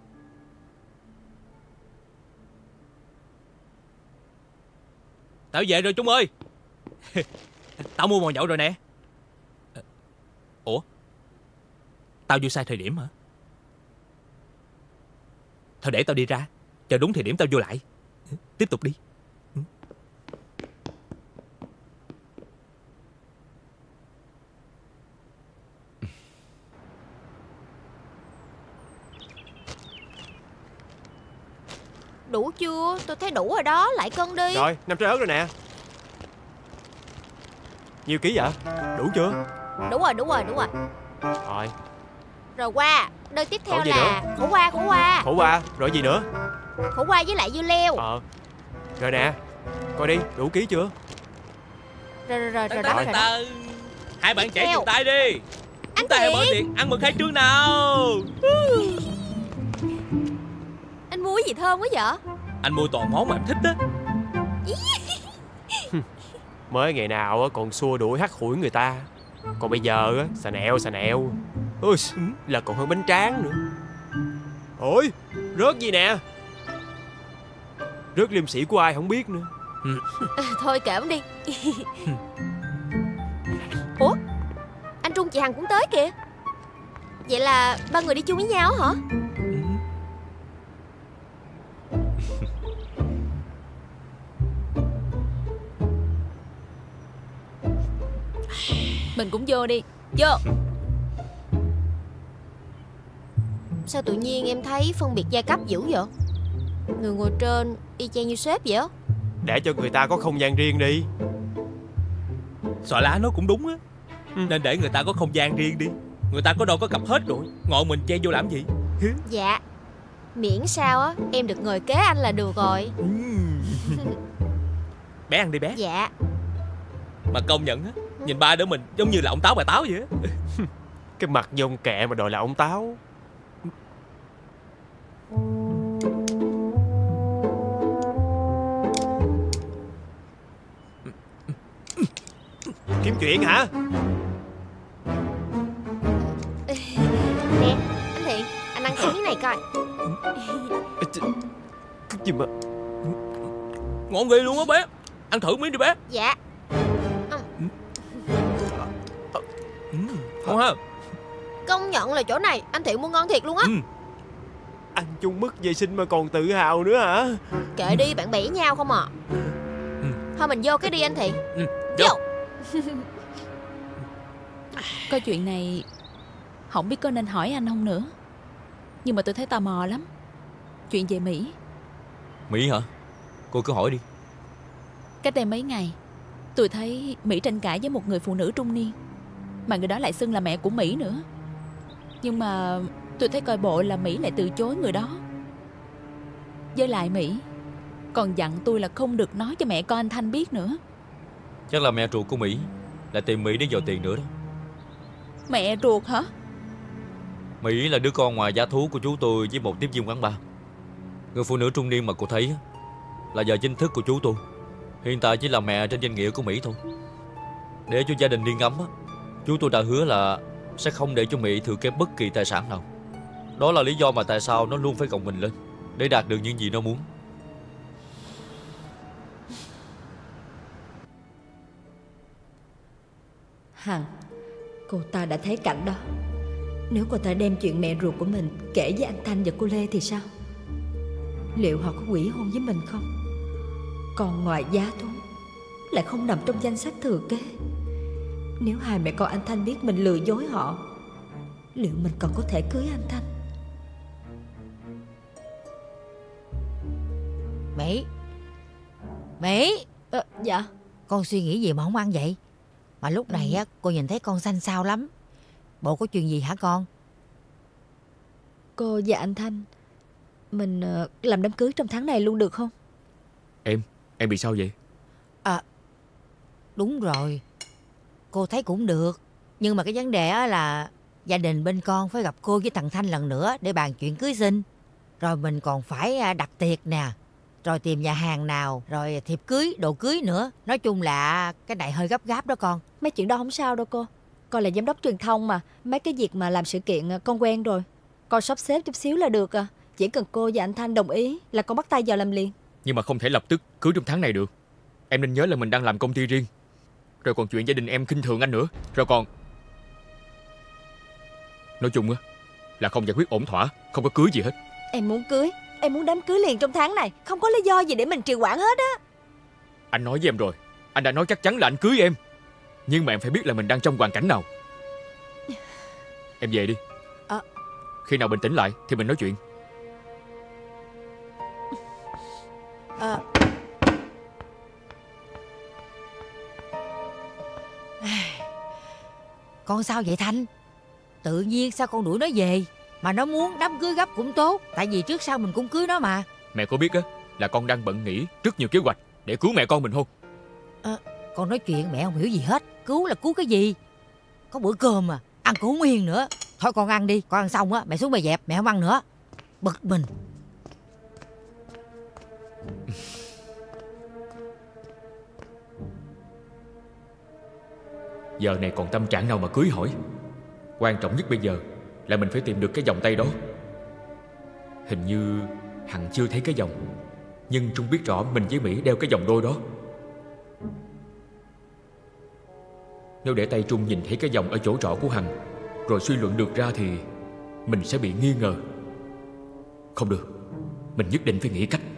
Tao về rồi Trung ơi. Tao mua mồi nhậu rồi nè. Ủa, tao vô sai thời điểm hả? Thôi để tao đi ra, chờ đúng thời điểm tao vô lại. Tiếp tục đi. Đủ chưa? Tôi thấy đủ rồi đó, lại cân đi. Rồi, năm trái ớt rồi nè. Nhiêu ký vậy? Đủ chưa? Đủ rồi, đủ rồi, đủ rồi. Rồi. Rồi qua, đơn tiếp theo Còn gì là nữa? khổ qua, khổ qua. Khổ qua, rồi gì nữa? Khổ qua với lại dưa leo. Ờ. Rồi nè, coi đi, đủ ký chưa? Rồi rồi rồi, rồi Tần, đó, tần, rồi đó. tần. Hai bạn trẻ Theo. dừng tay đi. Chúng ta hãy mở tiệc ăn mừng khai trương nào. Anh mua cái gì thơm quá vậy? Anh mua toàn món mà em thích á. Mới ngày nào á còn xua đuổi hắt hủi người ta, còn bây giờ á xà nẹo xà nẹo. Ôi, là còn hơn bánh tráng nữa. Ôi, rớt gì nè? Rớt liêm sĩ của ai không biết nữa. Thôi kệ ông đi. Ủa, anh Trung chị Hằng cũng tới kìa. Vậy là ba người đi chung với nhau hả? Mình cũng vô đi. Vô. Sao tự nhiên em thấy phân biệt giai cấp dữ vậy? Người ngồi trên y chang như sếp vậy á. Để cho người ta có không gian riêng đi. Xòa lá nó cũng đúng á. ừ. Nên để người ta có không gian riêng đi. Người ta có đâu có cặp hết rồi, ngồi mình chen vô làm gì? Dạ, miễn sao á em được ngồi kế anh là được rồi. Bé ăn đi bé. Dạ. Mà công nhận á, nhìn ba đứa mình giống như là ông Táo bà Táo vậy á. Cái mặt như ông Kẹ mà đòi là ông Táo. Kiếm chuyện hả? Nè, anh Thiện, anh ăn thử miếng này coi. Cái gì mà ngon ghê luôn á bé. Ăn thử miếng đi bé. Dạ. Ngon ha. Công nhận là chỗ này anh Thiện mua ngon thiệt luôn á. ừ. Ăn chung mức vệ sinh mà còn tự hào nữa hả? Kệ đi, bạn bỉ nhau không à. Thôi mình vô cái đi anh Thiện. ừ. Vô. Có chuyện này không biết có nên hỏi anh không nữa. Nhưng mà tôi thấy tò mò lắm. Chuyện về Mỹ. Mỹ hả? Cô cứ hỏi đi. Cách đây mấy ngày tôi thấy Mỹ tranh cãi với một người phụ nữ trung niên, mà người đó lại xưng là mẹ của Mỹ nữa. Nhưng mà tôi thấy coi bộ là Mỹ lại từ chối người đó. Với lại Mỹ còn dặn tôi là không được nói cho mẹ con anh Thanh biết nữa. Chắc là mẹ ruột của Mỹ lại tìm Mỹ để dò tiền nữa đó. Mẹ ruột hả? Mỹ là đứa con ngoài giá thú của chú tôi với một tiếp viên quán bar. Người phụ nữ trung niên mà cô thấy là vợ chính thức của chú tôi. Hiện tại chỉ là mẹ trên danh nghĩa của Mỹ thôi. Để cho gia đình đi ngắm, chú tôi đã hứa là sẽ không để cho Mỹ thừa kế bất kỳ tài sản nào. Đó là lý do mà tại sao nó luôn phải gồng mình lên để đạt được những gì nó muốn. Hằng, cô ta đã thấy cảnh đó. Nếu cô ta đem chuyện mẹ ruột của mình kể với anh Thanh và cô Lê thì sao? Liệu họ có hủy hôn với mình không? Còn ngoài giá thú lại không nằm trong danh sách thừa kế. Nếu hai mẹ con anh Thanh biết mình lừa dối họ, liệu mình còn có thể cưới anh Thanh? Mỹ Mỹ à, Dạ. Con suy nghĩ gì mà không ăn vậy? Mà lúc này á, cô nhìn thấy con xanh xao lắm. Bộ có chuyện gì hả con? Cô và anh Thanh, mình uh, làm đám cưới trong tháng này luôn được không? Em, em bị sao vậy? À, đúng rồi. Cô thấy cũng được. Nhưng mà cái vấn đề á là gia đình bên con phải gặp cô với thằng Thanh lần nữa để bàn chuyện cưới xin. Rồi mình còn phải đặt tiệc nè, rồi tìm nhà hàng nào, rồi thiệp cưới, đồ cưới nữa. Nói chung là cái này hơi gấp gáp đó con. Mấy chuyện đó không sao đâu cô. Con là giám đốc truyền thông mà. Mấy cái việc mà làm sự kiện con quen rồi. Con sắp xếp chút xíu là được à. Chỉ cần cô và anh Thanh đồng ý là con bắt tay vào làm liền. Nhưng mà không thể lập tức cưới trong tháng này được. Em nên nhớ là mình đang làm công ty riêng. Rồi còn chuyện gia đình em khinh thường anh nữa. Rồi còn nói chung á là không giải quyết ổn thỏa, không có cưới gì hết. Em muốn cưới, em muốn đám cưới liền trong tháng này. Không có lý do gì để mình trì hoãn hết á. Anh nói với em rồi, anh đã nói chắc chắn là anh cưới em. Nhưng mà em phải biết là mình đang trong hoàn cảnh nào. Em về đi. à... Khi nào bình tĩnh lại thì mình nói chuyện. à... Con sao vậy Thanh? Tự nhiên sao con đuổi nó về? Mà nó muốn đám cưới gấp cũng tốt. Tại vì trước sau mình cũng cưới nó mà. Mẹ có biết á là con đang bận nghĩ rất nhiều kế hoạch để cứu mẹ con mình không? à, Con nói chuyện mẹ không hiểu gì hết. Cứu là cứu cái gì? Có bữa cơm mà ăn cũng không yên nữa. Thôi con ăn đi. Con ăn xong á mẹ xuống mẹ dẹp. Mẹ không ăn nữa. Bực mình. Giờ này còn tâm trạng nào mà cưới hỏi. Quan trọng nhất bây giờ là mình phải tìm được cái vòng tay đó. Hình như Hằng chưa thấy cái vòng, nhưng Trung biết rõ mình với Mỹ đeo cái vòng đôi đó. Nếu để tay Trung nhìn thấy cái vòng ở chỗ trọ của Hằng rồi suy luận được ra thì mình sẽ bị nghi ngờ. Không được, mình nhất định phải nghĩ cách.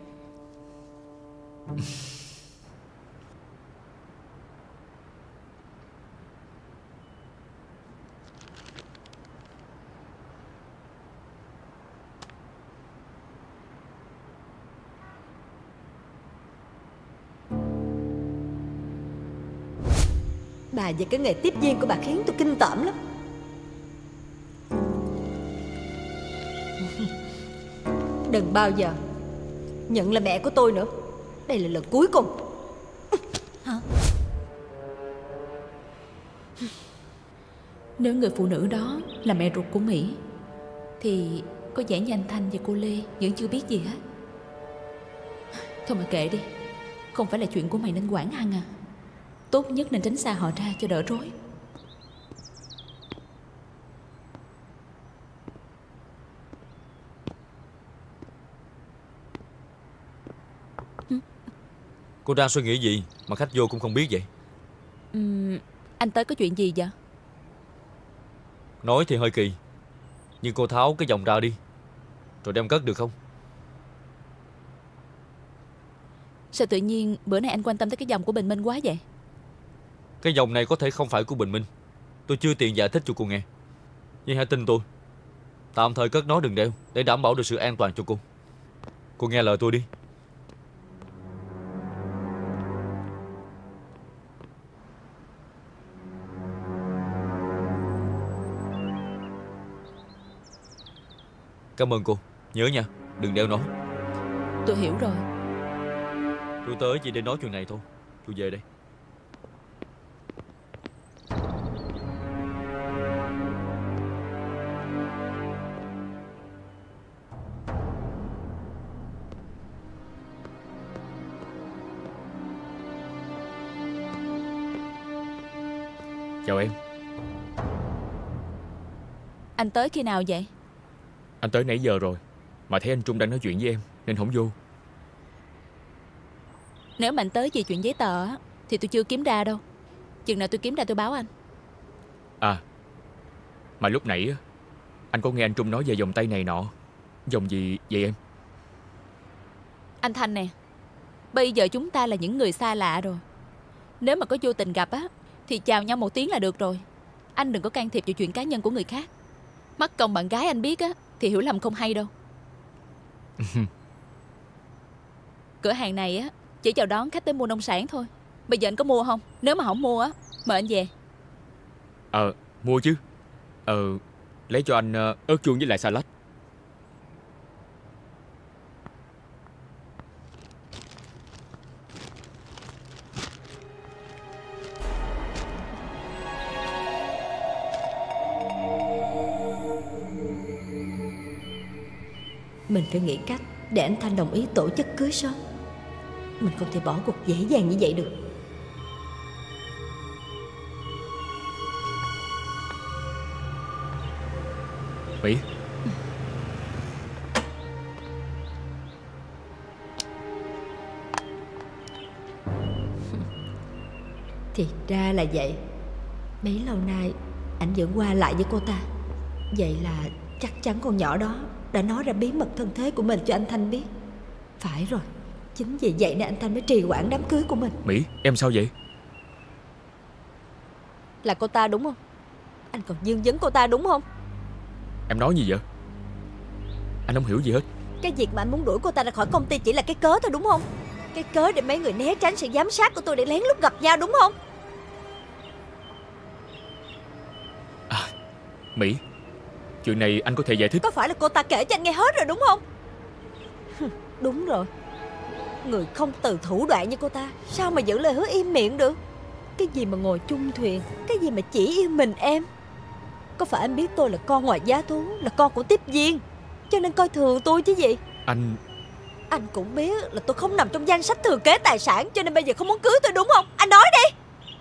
Bà và cái nghề tiếp viên của bà khiến tôi kinh tởm lắm. Đừng bao giờ nhận là mẹ của tôi nữa. Đây là lần cuối cùng. Hả? Nếu người phụ nữ đó là mẹ ruột của Mỹ thì có vẻ như anh Thanh và cô Lê vẫn chưa biết gì hết. Thôi mà kệ đi. Không phải là chuyện của mày nên quản Hằng à. Tốt nhất nên tránh xa họ ra cho đỡ rối. Cô đang suy nghĩ gì mà khách vô cũng không biết vậy? uhm, Anh tới có chuyện gì vậy? Nói thì hơi kỳ, nhưng cô tháo cái vòng ra đi rồi đem cất được không? Sao tự nhiên bữa nay anh quan tâm tới cái vòng của Bình Minh quá vậy? Cái vòng này có thể không phải của Bình Minh, Tôi chưa tiện giải thích cho cô nghe. Nhưng hãy tin tôi, tạm thời cất nó đừng đeo để đảm bảo được sự an toàn cho cô. Cô nghe lời tôi đi. Cảm ơn cô. Nhớ nha, đừng đeo nó. Tôi hiểu rồi. Tôi tới chỉ để nói chuyện này thôi. Tôi về đây. Chào em. Anh tới khi nào vậy? Anh tới nãy giờ rồi, mà thấy anh Trung đang nói chuyện với em nên không vô. Nếu mà anh tới vì chuyện giấy tờ á, thì tôi chưa kiếm ra đâu. Chừng nào tôi kiếm ra tôi báo anh. À, mà lúc nãy á, anh có nghe anh Trung nói về vòng tay này nọ. Vòng gì vậy em? Anh Thanh nè, bây giờ chúng ta là những người xa lạ rồi. Nếu mà có vô tình gặp á, thì chào nhau một tiếng là được rồi. Anh đừng có can thiệp vào chuyện cá nhân của người khác. Mất công bạn gái anh biết á, thì hiểu lầm không hay đâu. Cửa hàng này á chỉ chào đón khách tới mua nông sản thôi. Bây giờ anh có mua không? Nếu mà không mua á, mời anh về. Ờ, mua chứ. Ờ, lấy cho anh uh, ớt chuông với lại salad. Mình phải nghĩ cách để anh Thanh đồng ý tổ chức cưới sớm. Mình không thể bỏ cuộc dễ dàng như vậy được. Mỹ. Thì ra là vậy. Bấy lâu nay anh vẫn qua lại với cô ta. Vậy là chắc chắn con nhỏ đó đã nói ra bí mật thân thế của mình cho anh Thanh biết. Phải rồi, chính vì vậy nên anh Thanh mới trì hoãn đám cưới của mình. Mỹ, em sao vậy? Là cô ta đúng không? Anh còn dương vấn cô ta đúng không? Em nói gì vậy? Anh không hiểu gì hết. Cái việc mà anh muốn đuổi cô ta ra khỏi công ty chỉ là cái cớ thôi đúng không? Cái cớ để mấy người né tránh sự giám sát của tôi để lén lút gặp nhau đúng không? À, Mỹ, chuyện này anh có thể giải thích. Có phải là cô ta kể cho anh nghe hết rồi đúng không? Đúng rồi. Người không từ thủ đoạn như cô ta sao mà giữ lời hứa im miệng được? Cái gì mà ngồi chung thuyền, cái gì mà chỉ yêu mình em. Có phải anh biết tôi là con ngoài giá thú, là con của tiếp viên, cho nên coi thường tôi chứ gì? Anh... Anh cũng biết là tôi không nằm trong danh sách thừa kế tài sản, cho nên bây giờ không muốn cưới tôi đúng không? Anh nói đi.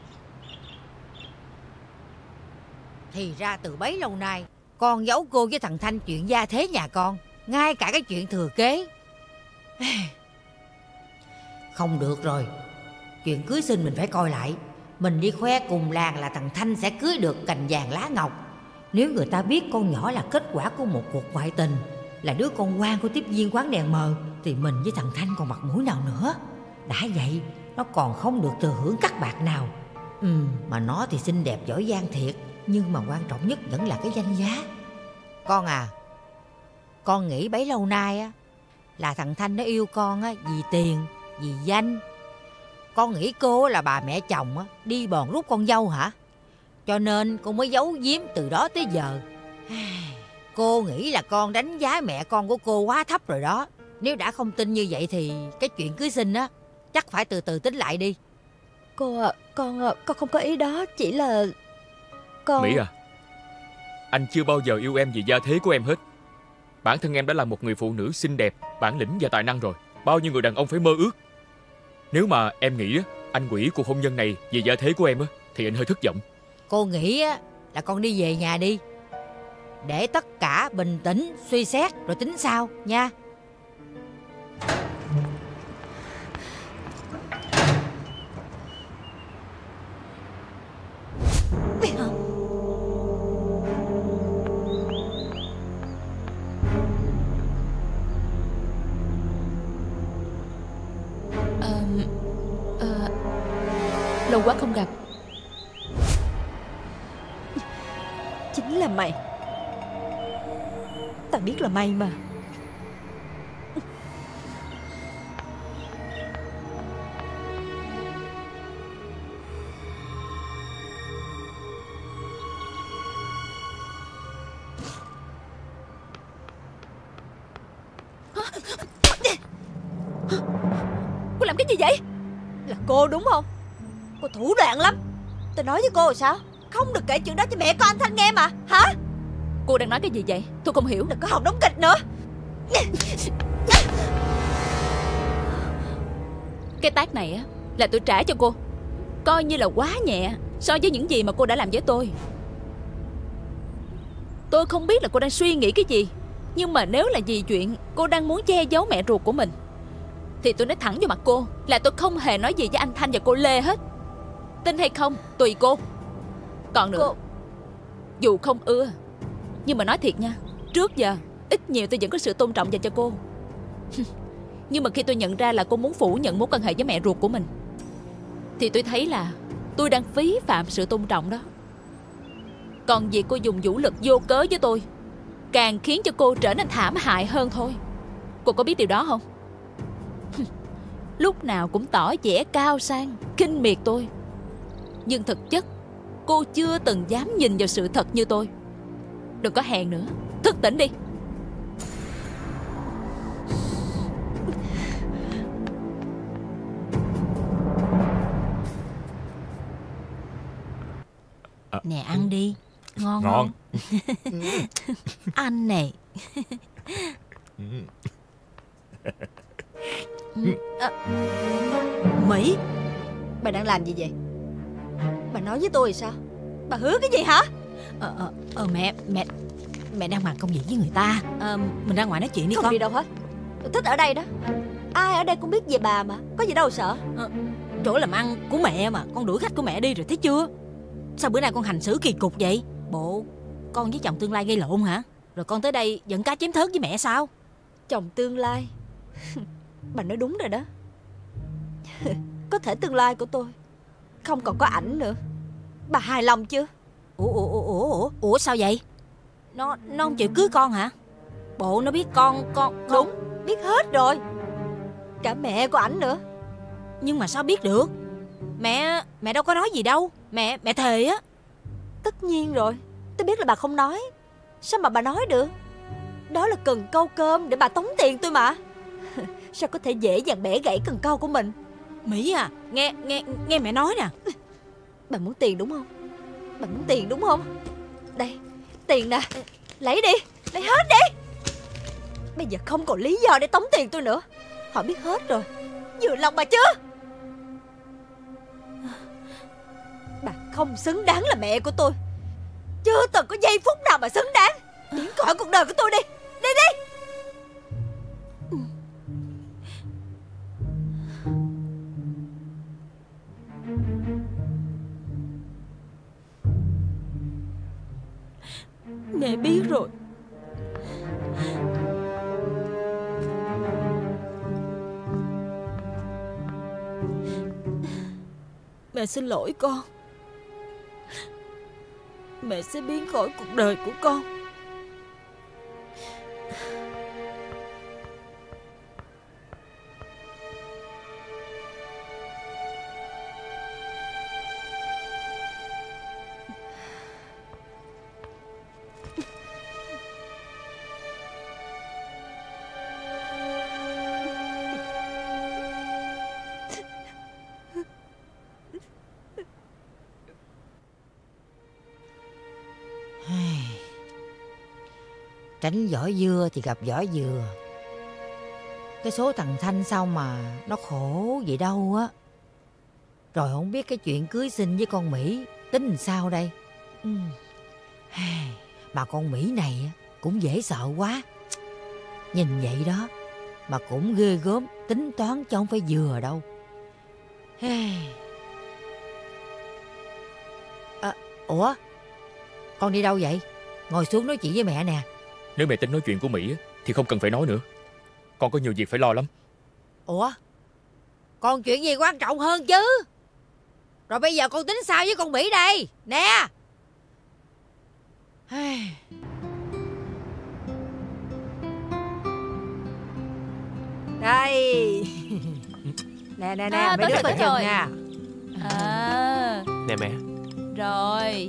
Thì ra từ bấy lâu nay con giấu cô với thằng Thanh chuyện gia thế nhà con, ngay cả cái chuyện thừa kế. Không được rồi, chuyện cưới xin mình phải coi lại. Mình đi khoe cùng làng là thằng Thanh sẽ cưới được cành vàng lá ngọc. Nếu người ta biết con nhỏ là kết quả của một cuộc ngoại tình, là đứa con quan của tiếp viên quán đèn mờ, thì mình với thằng Thanh còn mặt mũi nào nữa. Đã vậy nó còn không được thừa hưởng cắt bạc nào. Ừ, mà nó thì xinh đẹp giỏi giang thiệt, nhưng mà quan trọng nhất vẫn là cái danh giá. Con à, con nghĩ bấy lâu nay á là thằng Thanh nó yêu con á vì tiền, vì danh. Con nghĩ cô là bà mẹ chồng á đi bòn rút con dâu hả? Cho nên con mới giấu giếm từ đó tới giờ. Cô nghĩ là con đánh giá mẹ con của cô quá thấp rồi đó. Nếu đã không tin như vậy thì cái chuyện cưới xin á chắc phải từ từ tính lại đi. Cô à, con con không có ý đó, chỉ là con... Mỹ à, anh chưa bao giờ yêu em vì gia thế của em hết. Bản thân em đã là một người phụ nữ xinh đẹp, bản lĩnh và tài năng rồi. Bao nhiêu người đàn ông phải mơ ước. Nếu mà em nghĩ anh hủy cuộc hôn nhân này vì gia thế của em thì anh hơi thất vọng. Cô nghĩ là con đi về nhà đi, để tất cả bình tĩnh suy xét rồi tính sau nha. à, à, Lâu quá không gặp. Chính là mày. Tao biết là mày mà. Cô làm cái gì vậy? Là cô đúng không? Cô thủ đoạn lắm. Tôi nói với cô rồi sao? Không được kể chuyện đó cho mẹ con anh Thanh nghe mà. Hả? Cô đang nói cái gì vậy? Tôi không hiểu. Đừng có học đóng kịch nữa. Cái tát này á là tôi trả cho cô, coi như là quá nhẹ so với những gì mà cô đã làm với tôi. Tôi không biết là cô đang suy nghĩ cái gì, nhưng mà nếu là vì chuyện cô đang muốn che giấu mẹ ruột của mình thì tôi nói thẳng vô mặt cô là tôi không hề nói gì với anh Thanh và cô Lê hết. Tin hay không tùy cô. Còn nữa, cô... dù không ưa, nhưng mà nói thiệt nha, trước giờ ít nhiều tôi vẫn có sự tôn trọng dành cho cô. Nhưng mà khi tôi nhận ra là cô muốn phủ nhận mối quan hệ với mẹ ruột của mình thì tôi thấy là tôi đang phí phạm sự tôn trọng đó. Còn việc cô dùng vũ lực vô cớ với tôi càng khiến cho cô trở nên thảm hại hơn thôi. Cô có biết điều đó không? Lúc nào cũng tỏ vẻ cao sang, khinh miệt tôi, nhưng thực chất cô chưa từng dám nhìn vào sự thật như tôi. Đừng có hèn nữa, thức tỉnh đi. Nè ăn đi. Ngon Ngon. không? Anh này. À, Mỹ, bà đang làm gì vậy? Bà nói với tôi thì sao? Bà hứa cái gì hả? Ờ, ờ, ờ mẹ, mẹ Mẹ đang bàn công việc với người ta. Ờ, mình ra ngoài nói chuyện đi. Không con đi đâu hết. Tôi thích ở đây đó. Ai ở đây cũng biết về bà mà, có gì đâu sợ. ờ, Chỗ làm ăn của mẹ mà. Con đuổi khách của mẹ đi rồi thấy chưa? Sao bữa nay con hành xử kỳ cục vậy? Bộ con với chồng tương lai gây lộn hả? Rồi con tới đây giận cá chém thớt với mẹ sao? Chồng tương lai? Bà nói đúng rồi đó. Có thể tương lai của tôi không còn có ảnh nữa. Bà hài lòng chưa? Ủa ủa ủa ủa ủa Ủa sao vậy? Nó nó không chịu cưới con hả? Bộ nó biết con con, con... Đúng, biết hết rồi. Cả mẹ của ảnh nữa. Nhưng mà sao biết được? Mẹ mẹ đâu có nói gì đâu. Mẹ mẹ thề á. Tất nhiên rồi. Tôi biết là bà không nói. Sao mà bà nói được? Đó là cần câu cơm để bà tống tiền tôi mà. Sao có thể dễ dàng bẻ gãy cần câu của mình? Mỹ à, nghe nghe nghe mẹ nói nè. Bà muốn tiền đúng không? Bà muốn tiền đúng không? Đây, tiền nè. Lấy đi, lấy hết đi. Bây giờ không còn lý do để tống tiền tôi nữa. Họ biết hết rồi. Vừa lòng bà chưa? Bà không xứng đáng là mẹ của tôi. Chưa từng có giây phút nào mà xứng đáng. Biến khỏi cuộc đời của tôi đi. Đi đi. Mẹ biết rồi. Mẹ xin lỗi con. Mẹ sẽ biến khỏi cuộc đời của con. Tránh vỏ dưa thì gặp vỏ dừa. Cái số thằng Thanh sao mà nó khổ vậy đâu á. Rồi không biết cái chuyện cưới xin với con Mỹ tính làm sao đây. Ừ. Mà con Mỹ này cũng dễ sợ quá. Nhìn vậy đó mà cũng ghê gớm, tính toán chứ không phải vừa đâu. À, ủa con đi đâu vậy? Ngồi xuống nói chuyện với mẹ nè. Nếu mẹ tính nói chuyện của Mỹ thì không cần phải nói nữa. Con có nhiều việc phải lo lắm. Ủa còn chuyện gì quan trọng hơn chứ? Rồi bây giờ con tính sao với con Mỹ đây? Nè. Đây. Nè nè nè, À, mấy tới đứa rồi, coi tới chừng rồi. nha. À, Nè mẹ. rồi.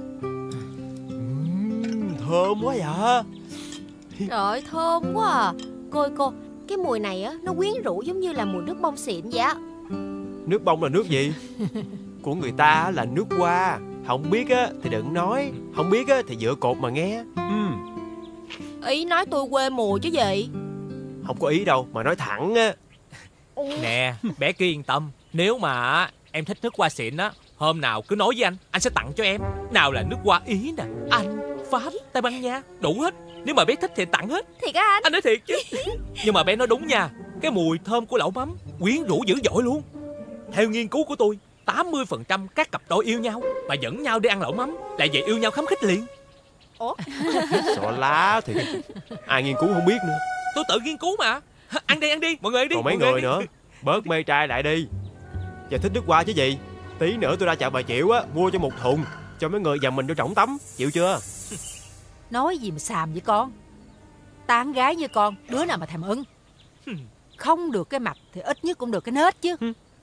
Thơm quá vậy. Trời ơi, thơm quá à. Cô ơi cô, cái mùi này á, nó quyến rũ giống như là mùi nước bông xịn vậy á. Nước bông là nước gì? Của người ta là nước hoa. Không biết á thì đừng nói, không biết á thì dựa cột mà nghe. Ừ. Ý nói tôi quê mùi chứ gì. Không có ý đâu mà nói thẳng á. Nè, bé kia yên tâm. Nếu mà em thích nước hoa xịn á, hôm nào cứ nói với anh, anh sẽ tặng cho em. Nào là nước hoa Ý nè, Anh, Pháp, Tây Ban Nha, đủ hết. Nếu mà bé thích thì tặng hết. Thiệt á anh? Anh nói thiệt chứ. Nhưng mà bé nói đúng nha, cái mùi thơm của lẩu mắm quyến rũ dữ dội luôn. Theo nghiên cứu của tôi, tám mươi phần trăm các cặp đôi yêu nhau mà dẫn nhau đi ăn lẩu mắm lại về yêu nhau khắm khít liền. Ủa? Sợ lá thì ai nghiên cứu không biết nữa. Tôi tự nghiên cứu mà. Ăn đi, ăn đi, mọi người ăn đi. Còn mấy mọi người nữa, bớt mê trai lại đi. Giờ thích nước hoa chứ gì. Tí nữa tôi ra chợ Bà Triệu á, mua cho một thùng cho mấy người dầm mình vô trỏng tắm, chịu chưa? Nói gì mà xàm vậy con. Tán gái như con, đứa nào mà thèm ưng. Không được cái mặt thì ít nhất cũng được cái nết chứ.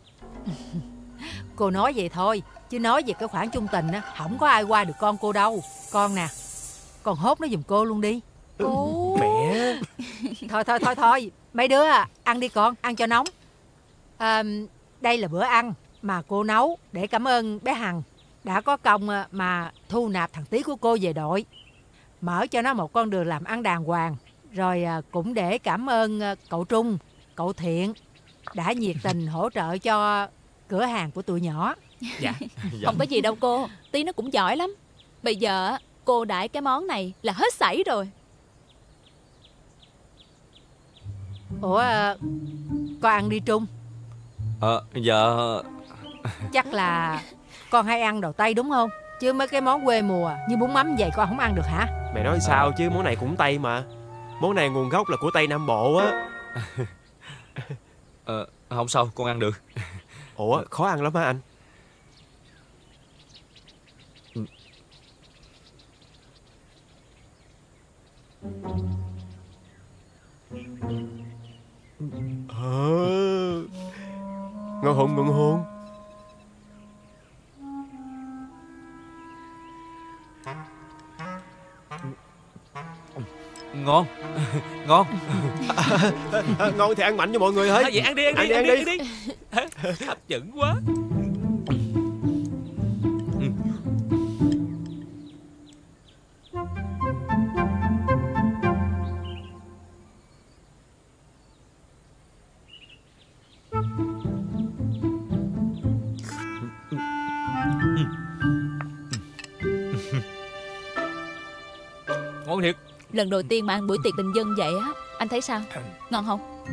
Cô nói vậy thôi, chứ nói về cái khoản chung tình á, không có ai qua được con cô đâu. Con nè, con hốt nó giùm cô luôn đi. Cô... Mẹ. Thôi thôi thôi thôi, mấy đứa à, ăn đi con, ăn cho nóng. À, đây là bữa ăn mà cô nấu để cảm ơn bé Hằng đã có công mà thu nạp thằng Tí của cô về đội, mở cho nó một con đường làm ăn đàng hoàng. Rồi cũng để cảm ơn cậu Trung, cậu Thiện đã nhiệt tình hỗ trợ cho cửa hàng của tụi nhỏ. Dạ, dạ. Không có gì đâu cô, Tí nó cũng giỏi lắm. Bây giờ cô đãi cái món này là hết sảy rồi. Ủa, con ăn đi Trung? Ờ, dạ. Chắc là con hay ăn đồ Tây đúng không? Chứ mấy cái món quê mùa như bún mắm vậy con không ăn được hả? Mẹ nói sao chứ món này cũng Tây mà. Món này nguồn gốc là của Tây Nam Bộ á. Ờ, không sao, con ăn được. Ủa, khó ăn lắm hả anh? Ờ, ngon hôn, ngon hôn. Ngon. Ngon. À, à, ngon thì ăn mạnh cho mọi người thôi. À, vậy ăn đi, ăn đi, ăn đi, ăn đi, ăn đi. Hấp dẫn quá. Ngon thiệt. Lần đầu tiên mà ăn bữa tiệc tình dân vậy á, anh thấy sao? Ngon không?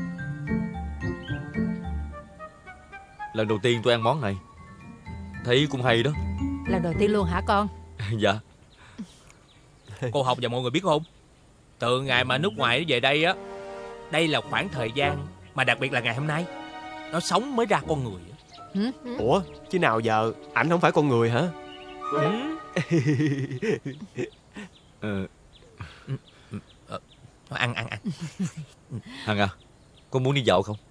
Lần đầu tiên tôi ăn món này, thấy cũng hay đó. Lần đầu tiên luôn hả con? Dạ. Cô Học và mọi người biết không, từ ngày mà nước ngoài về đây á, đây là khoảng thời gian mà đặc biệt là ngày hôm nay nó sống mới ra con người. Hử? Ủa, chứ nào giờ ảnh không phải con người hả? Ừ. Ờ. Ờ, ăn ăn ăn. Hằng à, con muốn đi dạo không?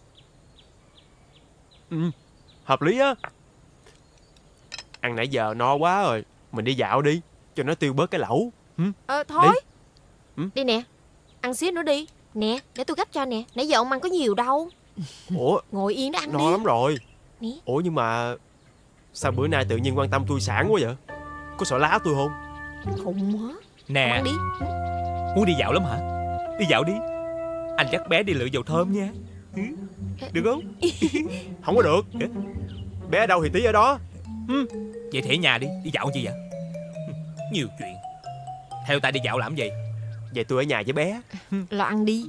Ừ, hợp lý á. Ăn nãy giờ no quá rồi, mình đi dạo đi cho nó tiêu bớt cái lẩu. Ừ? Ờ thôi Đi. Ừ? Đi nè, ăn xíu nữa đi. Nè, để tôi gấp cho nè. Nãy giờ ông ăn có nhiều đâu. Ủa, ngồi yên đó ăn no đi. lắm rồi. Nè. Ủa nhưng mà sao bữa nay tự nhiên quan tâm tôi sản quá vậy? Có sợ lá tôi không? Khùng hả? Nè, Ăn đi. muốn đi dạo lắm hả? Đi dạo đi. Anh dắt bé đi lựa dầu thơm nha. Được không? Không có được. Bé ở đâu thì Tí ở đó. Ừ. Vậy thì ở nhà đi. Đi dạo gì vậy? Nhiều chuyện. Theo ta đi dạo làm gì? Vậy tôi ở nhà với bé. Lo ăn đi.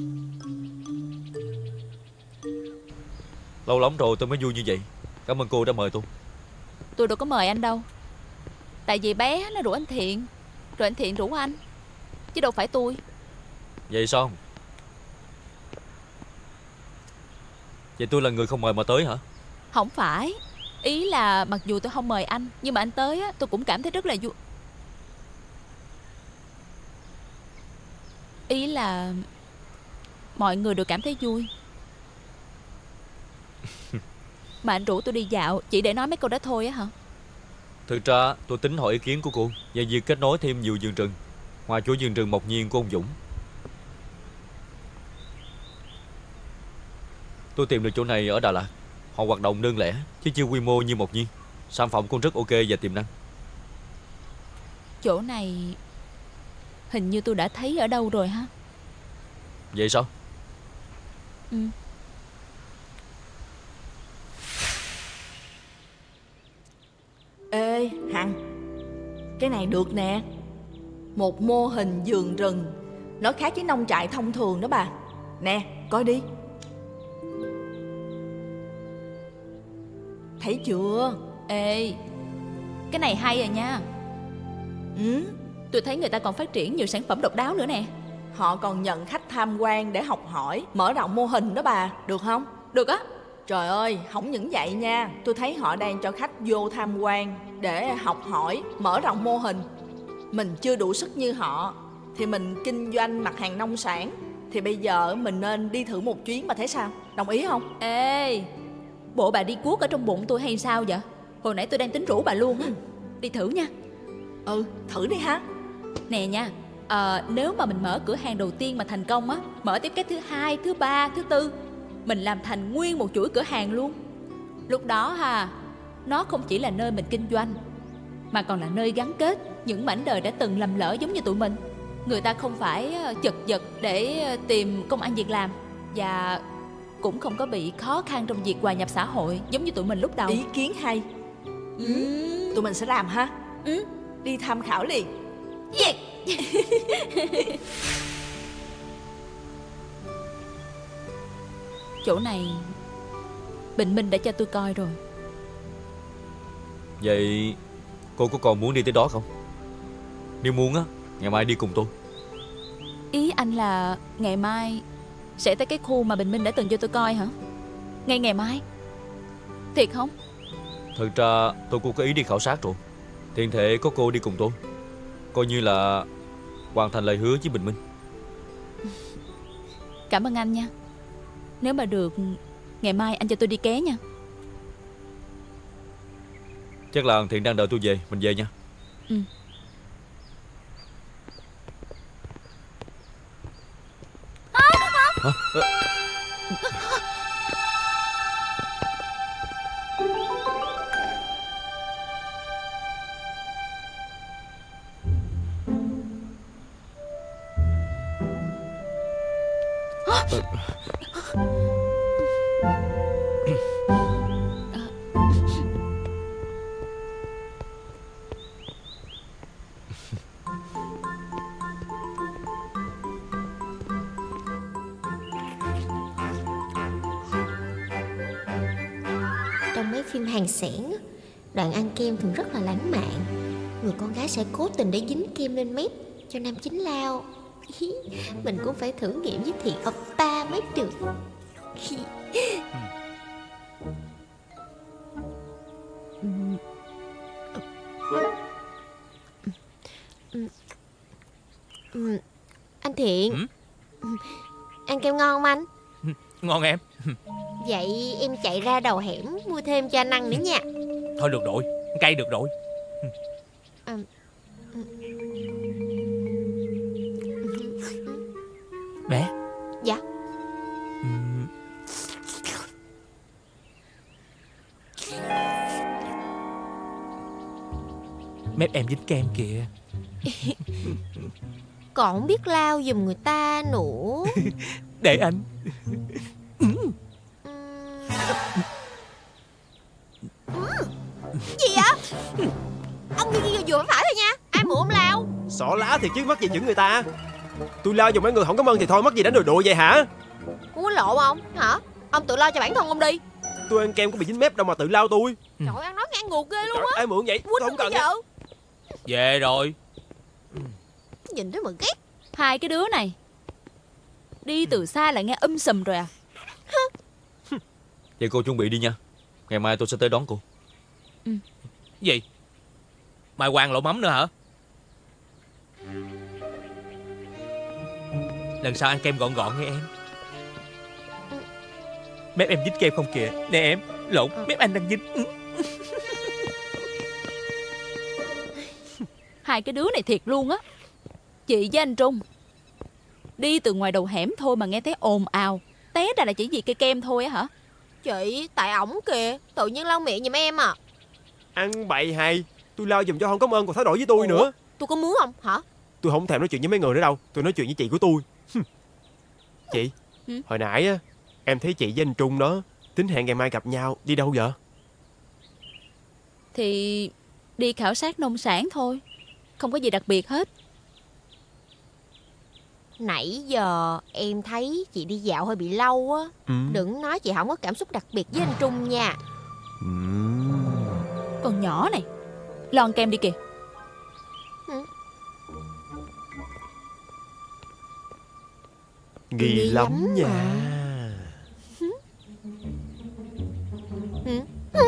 Lâu lắm rồi tôi mới vui như vậy. Cảm ơn cô đã mời tôi. Tôi đâu có mời anh đâu. Tại vì bé nó rủ anh Thiện, rồi anh Thiện rủ anh, chứ đâu phải tôi. Vậy sao không? Vậy tôi là người không mời mà tới hả? Không phải. Ý là mặc dù tôi không mời anh, nhưng mà anh tới á, tôi cũng cảm thấy rất là vui. Ý là mọi người đều cảm thấy vui. Mà anh rủ tôi đi dạo chỉ để nói mấy câu đó thôi á hả? Thực ra tôi tính hỏi ý kiến của cô về việc kết nối thêm nhiều vườn rừng ngoài chỗ vườn rừng Mộc Nhiên của ông Dũng. Tôi tìm được chỗ này ở Đà Lạt. Họ hoạt động đơn lẻ chứ chưa quy mô như Mộc Nhiên. Sản phẩm cũng rất ok và tiềm năng. Chỗ này hình như tôi đã thấy ở đâu rồi ha. Vậy sao? Ừ. Ê Hằng, cái này được nè. Một mô hình vườn rừng. Nó khác với nông trại thông thường đó bà. Nè, coi đi. Thấy chưa? Ê, cái này hay rồi nha. Ừ. Tôi thấy người ta còn phát triển nhiều sản phẩm độc đáo nữa nè. Họ còn nhận khách tham quan để học hỏi, mở rộng mô hình đó bà. Được không? Được á. Trời ơi, không những vậy nha. Tôi thấy họ đang cho khách vô tham quan để học hỏi, mở rộng mô hình. Mình chưa đủ sức như họ thì mình kinh doanh mặt hàng nông sản. Thì bây giờ mình nên đi thử một chuyến mà thấy sao? Đồng ý không? Ê, bộ bà đi cuốc ở trong bụng tôi hay sao vậy? Hồi nãy tôi đang tính rủ bà luôn á. Ừ. Đi thử nha. Ừ, thử đi ha. Nè nha, à, nếu mà mình mở cửa hàng đầu tiên mà thành công á, mở tiếp cái thứ hai, thứ ba, thứ tư, mình làm thành nguyên một chuỗi cửa hàng luôn. Lúc đó ha, nó không chỉ là nơi mình kinh doanh mà còn là nơi gắn kết những mảnh đời đã từng lầm lỡ giống như tụi mình. Người ta không phải chật vật để tìm công ăn việc làm, và cũng không có bị khó khăn trong việc hòa nhập xã hội giống như tụi mình lúc đầu. Ý kiến hay. Ừ. Tụi mình sẽ làm ha. Ừ. Đi tham khảo liền. Yeah. Chỗ này Bình Minh đã cho tôi coi rồi. Vậy cô có còn muốn đi tới đó không? Nếu muốn á, ngày mai đi cùng tôi. Ý anh là ngày mai sẽ tới cái khu mà Bình Minh đã từng cho tôi coi hả? Ngay ngày mai? Thiệt không? Thực ra tôi cũng có ý đi khảo sát rồi. Thiện thể có cô đi cùng tôi, coi như là hoàn thành lời hứa với Bình Minh. Cảm ơn anh nha. Nếu mà được, ngày mai anh cho tôi đi ké nha. Chắc là Thiện đang đợi tôi về. Mình về nha. Ừ. Hả? À, Trong mấy phim Hàn xẻng, đoạn ăn kem thường rất là lãng mạn. Người con gái sẽ cố tình để dính kem lên mép cho nam chính lao. Mình cũng phải thử nghiệm với Thiện oppa mới được. Anh Thiện, ừ? Ăn kem ngon không anh? Ngon em. Vậy em chạy ra đầu hẻm mua thêm cho anh ăn nữa nha. Thôi được rồi, cay được rồi. À, Bé. Dạ. Mép em dính kem kìa. Còn không biết lao giùm người ta nữa. Để anh. Gì vậy? Ông đi vừa vừa phải thôi nha. Ai mượn ông lao? Xỏ lá thì chứ mắc gì chửi người ta. Tôi lao giùm mấy người không cảm ơn thì thôi, mắc gì đánh đùa đùa vậy hả? Muốn có lộ không? Hả? Ông tự lo cho bản thân ông đi. Tôi ăn kem có bị dính mép đâu mà tự lao tôi. Trời ơi, ăn nói ngang ngược ghê luôn á. Ai mượn vậy? Tôi không cần nha. Về rồi. Nhìn thấy mà ghét. Hai cái đứa này đi từ xa lại nghe um sùm rồi à? Vậy cô chuẩn bị đi nha. Ngày mai tôi sẽ tới đón cô. Ừ. Gì? Mày Hoàng lộ mắm nữa hả? Lần sau ăn kem gọn gọn nghe em. Mép em dính kem không kìa. Nè em, lộn, mép anh đang dính. Hai cái đứa này thiệt luôn á. Chị với anh Trung đi từ ngoài đầu hẻm thôi mà nghe thấy ồn ào, té ra là chỉ vì cây kem thôi á hả? Chị, tại ổng kìa, tự nhiên lau miệng giùm em à. Ăn bậy hay. Tôi lau giùm cho không cảm ơn còn thái độ với tôi. Ủa, nữa. Tôi có muốn không hả? Tôi không thèm nói chuyện với mấy người nữa đâu. Tôi nói chuyện với chị của tôi. Chị, ừ? hồi nãy á, em thấy chị với anh Trung đó tính hẹn ngày mai gặp nhau. Đi đâu vậy? Thì đi khảo sát nông sản thôi, không có gì đặc biệt hết. Nãy giờ em thấy chị đi dạo hơi bị lâu á. ừ. Đừng nói chị không có cảm xúc đặc biệt với anh Trung nha. ừ. Con nhỏ này, lo ăn kem đi kìa. ừ. Nghi, Nghi lắm, lắm nha. ừ.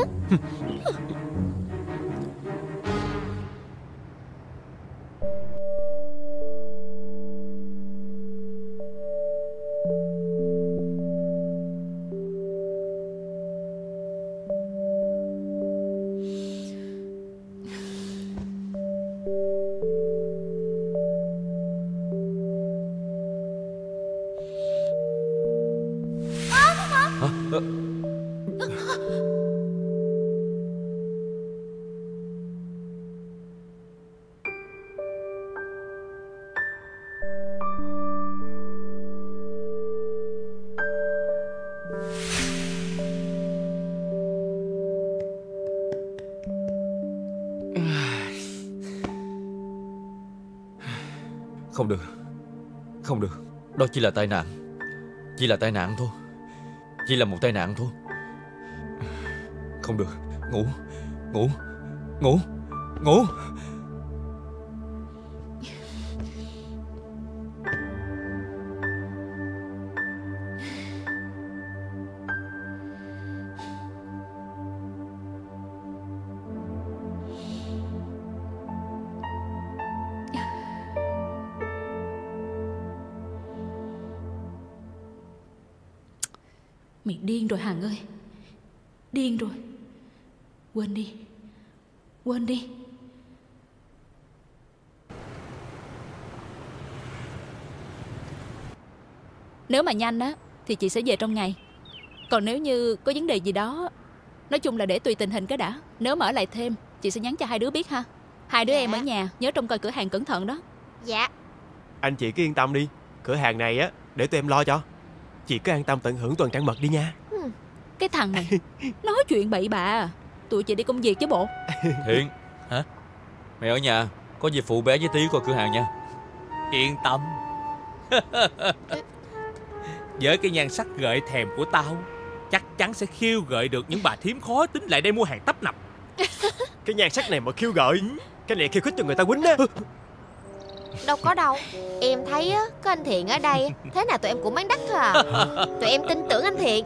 Không được. Không được. Đó chỉ là tai nạn. Chỉ là tai nạn thôi. Chỉ là một tai nạn thôi. Không được. Ngủ. Ngủ. Ngủ. Ngủ. Mày điên rồi Hằng ơi. Điên rồi. Quên đi. Quên đi. Nếu mà nhanh á thì chị sẽ về trong ngày. Còn nếu như có vấn đề gì đó, nói chung là để tùy tình hình cái đã. Nếu mà ở lại thêm, chị sẽ nhắn cho hai đứa biết ha. Hai đứa dạ. em ở nhà nhớ trông coi cửa hàng cẩn thận đó. Dạ. Anh chị cứ yên tâm đi. Cửa hàng này á để tụi em lo cho. Chị cứ an tâm tận hưởng toàn trăng mật đi nha. Cái thằng này nói chuyện bậy bạ à. Tụi chị đi công việc chứ bộ. Thiện. Hả? Mày ở nhà, có gì phụ bé với Tí coi cửa hàng nha. Yên tâm. Với cái nhan sắc gợi thèm của tao, chắc chắn sẽ khiêu gợi được những bà thím khó tính lại đây mua hàng tấp nập. Cái nhan sắc này mà khiêu gợi, cái này khiêu khích cho người ta quýnh á. Đâu có đâu. Em thấy á, có anh Thiện ở đây, thế nào tụi em cũng bán đắt thôi à. Tụi em tin tưởng anh Thiện.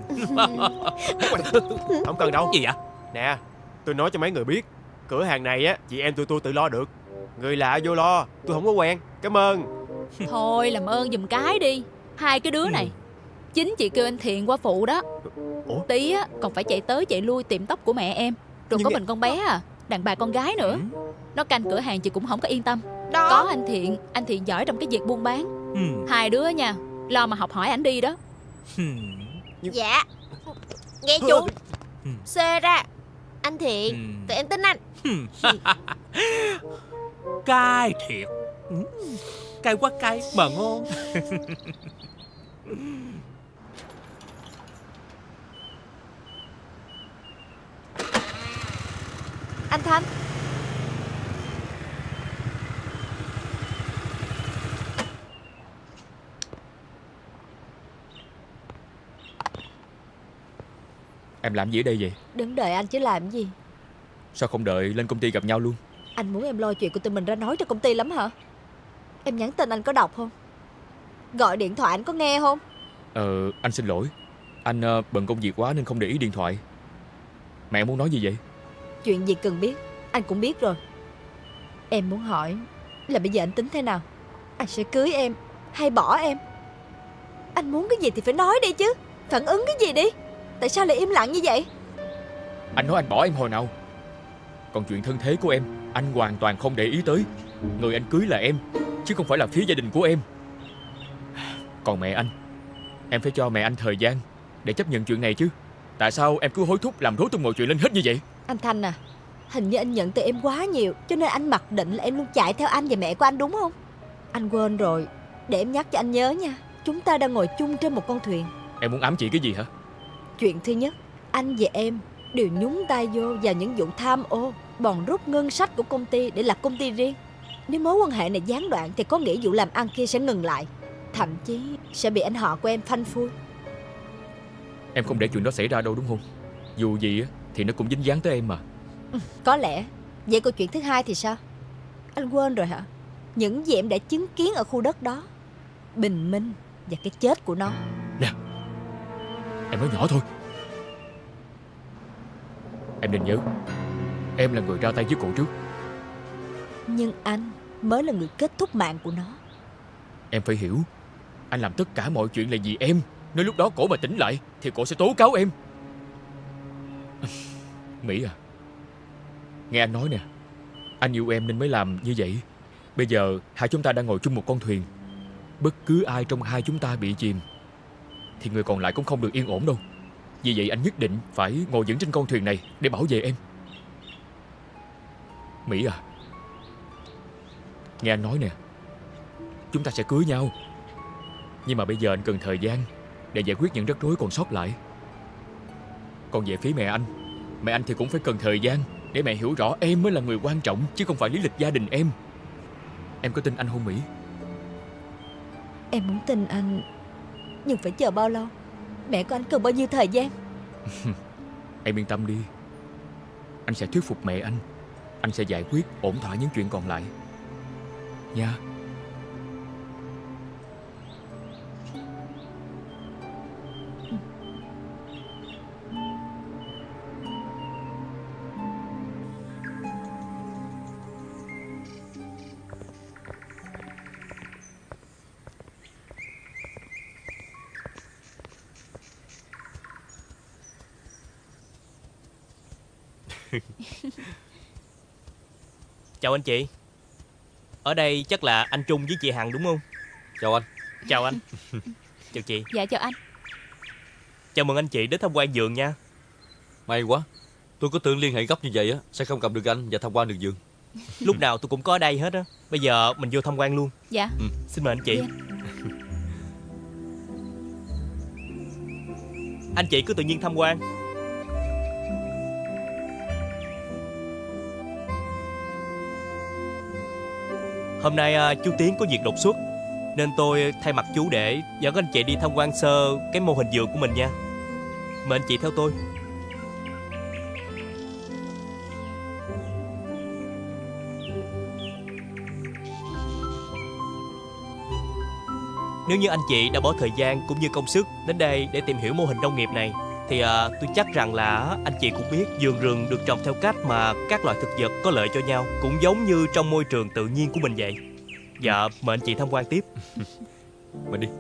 Không cần đâu. Gì vậy? Nè, tôi nói cho mấy người biết, cửa hàng này á chị em tụi tôi tự lo được. Người lạ vô lo, tôi không có quen. Cảm ơn. Thôi làm ơn giùm cái đi. Hai cái đứa này chính chị kêu anh Thiện qua phụ đó. Ủa? Tí á còn phải chạy tới chạy lui tìm tóc của mẹ em. Rồi Nhưng có nghe... mình con bé à, đàn bà con gái nữa. Nó canh cửa hàng chị cũng không có yên tâm. Đó. Có anh Thiện, anh Thiện giỏi trong cái việc buôn bán. ừ. Hai đứa nha, lo mà học hỏi ảnh đi đó. Dạ. Nghe chú. Xê ra. Anh Thiện, tụi em tin anh. Cay thiệt. Cay quá cay mà ngon. Anh Thanh. Em làm gì ở đây vậy? Đứng đợi anh chứ làm gì. Sao không đợi lên công ty gặp nhau luôn? Anh muốn em lo chuyện của tụi mình ra nói cho công ty lắm hả? Em nhắn tin anh có đọc không? Gọi điện thoại anh có nghe không? Ờ, anh xin lỗi. Anh uh, bận công việc quá nên không để ý điện thoại. Mẹ muốn nói gì vậy? Chuyện gì cần biết anh cũng biết rồi. Em muốn hỏi là bây giờ anh tính thế nào? Anh sẽ cưới em hay bỏ em? Anh muốn cái gì thì phải nói đi chứ. Phản ứng cái gì đi. Tại sao lại im lặng như vậy? Anh nói anh bỏ em hồi nào? Còn chuyện thân thế của em, anh hoàn toàn không để ý tới. Người anh cưới là em, chứ không phải là phía gia đình của em. Còn mẹ anh, em phải cho mẹ anh thời gian để chấp nhận chuyện này chứ. Tại sao em cứ hối thúc làm rối tung mọi chuyện lên hết như vậy? Anh Thanh à, hình như anh nhận từ em quá nhiều, cho nên anh mặc định là em luôn chạy theo anh và mẹ của anh, đúng không? Anh quên rồi. Để em nhắc cho anh nhớ nha. Chúng ta đang ngồi chung trên một con thuyền. Em muốn ám chỉ cái gì hả? Chuyện thứ nhất, anh và em đều nhúng tay vô vào những vụ tham ô, bòn rút ngân sách của công ty để lập công ty riêng. Nếu mối quan hệ này gián đoạn thì có nghĩa vụ làm ăn kia sẽ ngừng lại. Thậm chí sẽ bị anh họ của em phanh phui. Em không để chuyện đó xảy ra đâu đúng không? Dù gì thì nó cũng dính dáng tới em mà. Ừ, có lẽ. Vậy câu chuyện thứ hai thì sao? Anh quên rồi hả? Những gì em đã chứng kiến ở khu đất đó, bình minh và cái chết của nó. Nè, em nói nhỏ thôi. Em nên nhớ, em là người ra tay với cổ trước. Nhưng anh mới là người kết thúc mạng của nó. Em phải hiểu, anh làm tất cả mọi chuyện là vì em. Nếu lúc đó cổ mà tỉnh lại thì cổ sẽ tố cáo em. Mỹ à, nghe anh nói nè, anh yêu em nên mới làm như vậy. Bây giờ hai chúng ta đang ngồi chung một con thuyền. Bất cứ ai trong hai chúng ta bị chìm thì người còn lại cũng không được yên ổn đâu. Vì vậy anh nhất định phải ngồi vững trên con thuyền này để bảo vệ em. Mỹ à, nghe anh nói nè, chúng ta sẽ cưới nhau. Nhưng mà bây giờ anh cần thời gian để giải quyết những rắc rối còn sót lại. Còn về phía mẹ anh, mẹ anh thì cũng phải cần thời gian để mẹ hiểu rõ em mới là người quan trọng, chứ không phải lý lịch gia đình em. Em có tin anh không Mỹ? Em muốn tin anh, nhưng phải chờ bao lâu? Mẹ của anh cần bao nhiêu thời gian? Em yên tâm đi, anh sẽ thuyết phục mẹ anh. Anh sẽ giải quyết ổn thỏa những chuyện còn lại nha. Chào anh chị. Ở đây chắc là anh Trung với chị Hằng đúng không? Chào anh. Chào anh. Chào chị. Dạ chào anh. Chào mừng anh chị đến tham quan vườn nha. May quá, tôi có tưởng liên hệ gấp như vậy á sẽ không gặp được anh và tham quan được vườn. Lúc nào tôi cũng có ở đây hết á. Bây giờ mình vô tham quan luôn. Dạ. Ừ. Xin mời anh chị. Anh chị cứ tự nhiên tham quan. Hôm nay uh, chú Tiến có việc đột xuất nên tôi thay mặt chú để dẫn anh chị đi tham quan sơ cái mô hình vườn của mình nha. Mời anh chị theo tôi. Nếu như anh chị đã bỏ thời gian cũng như công sức đến đây để tìm hiểu mô hình nông nghiệp này thì uh, tôi chắc rằng là anh chị cũng biết vườn rừng được trồng theo cách mà các loại thực vật có lợi cho nhau, cũng giống như trong môi trường tự nhiên của mình vậy. Dạ, mời anh chị tham quan tiếp. Mình đi.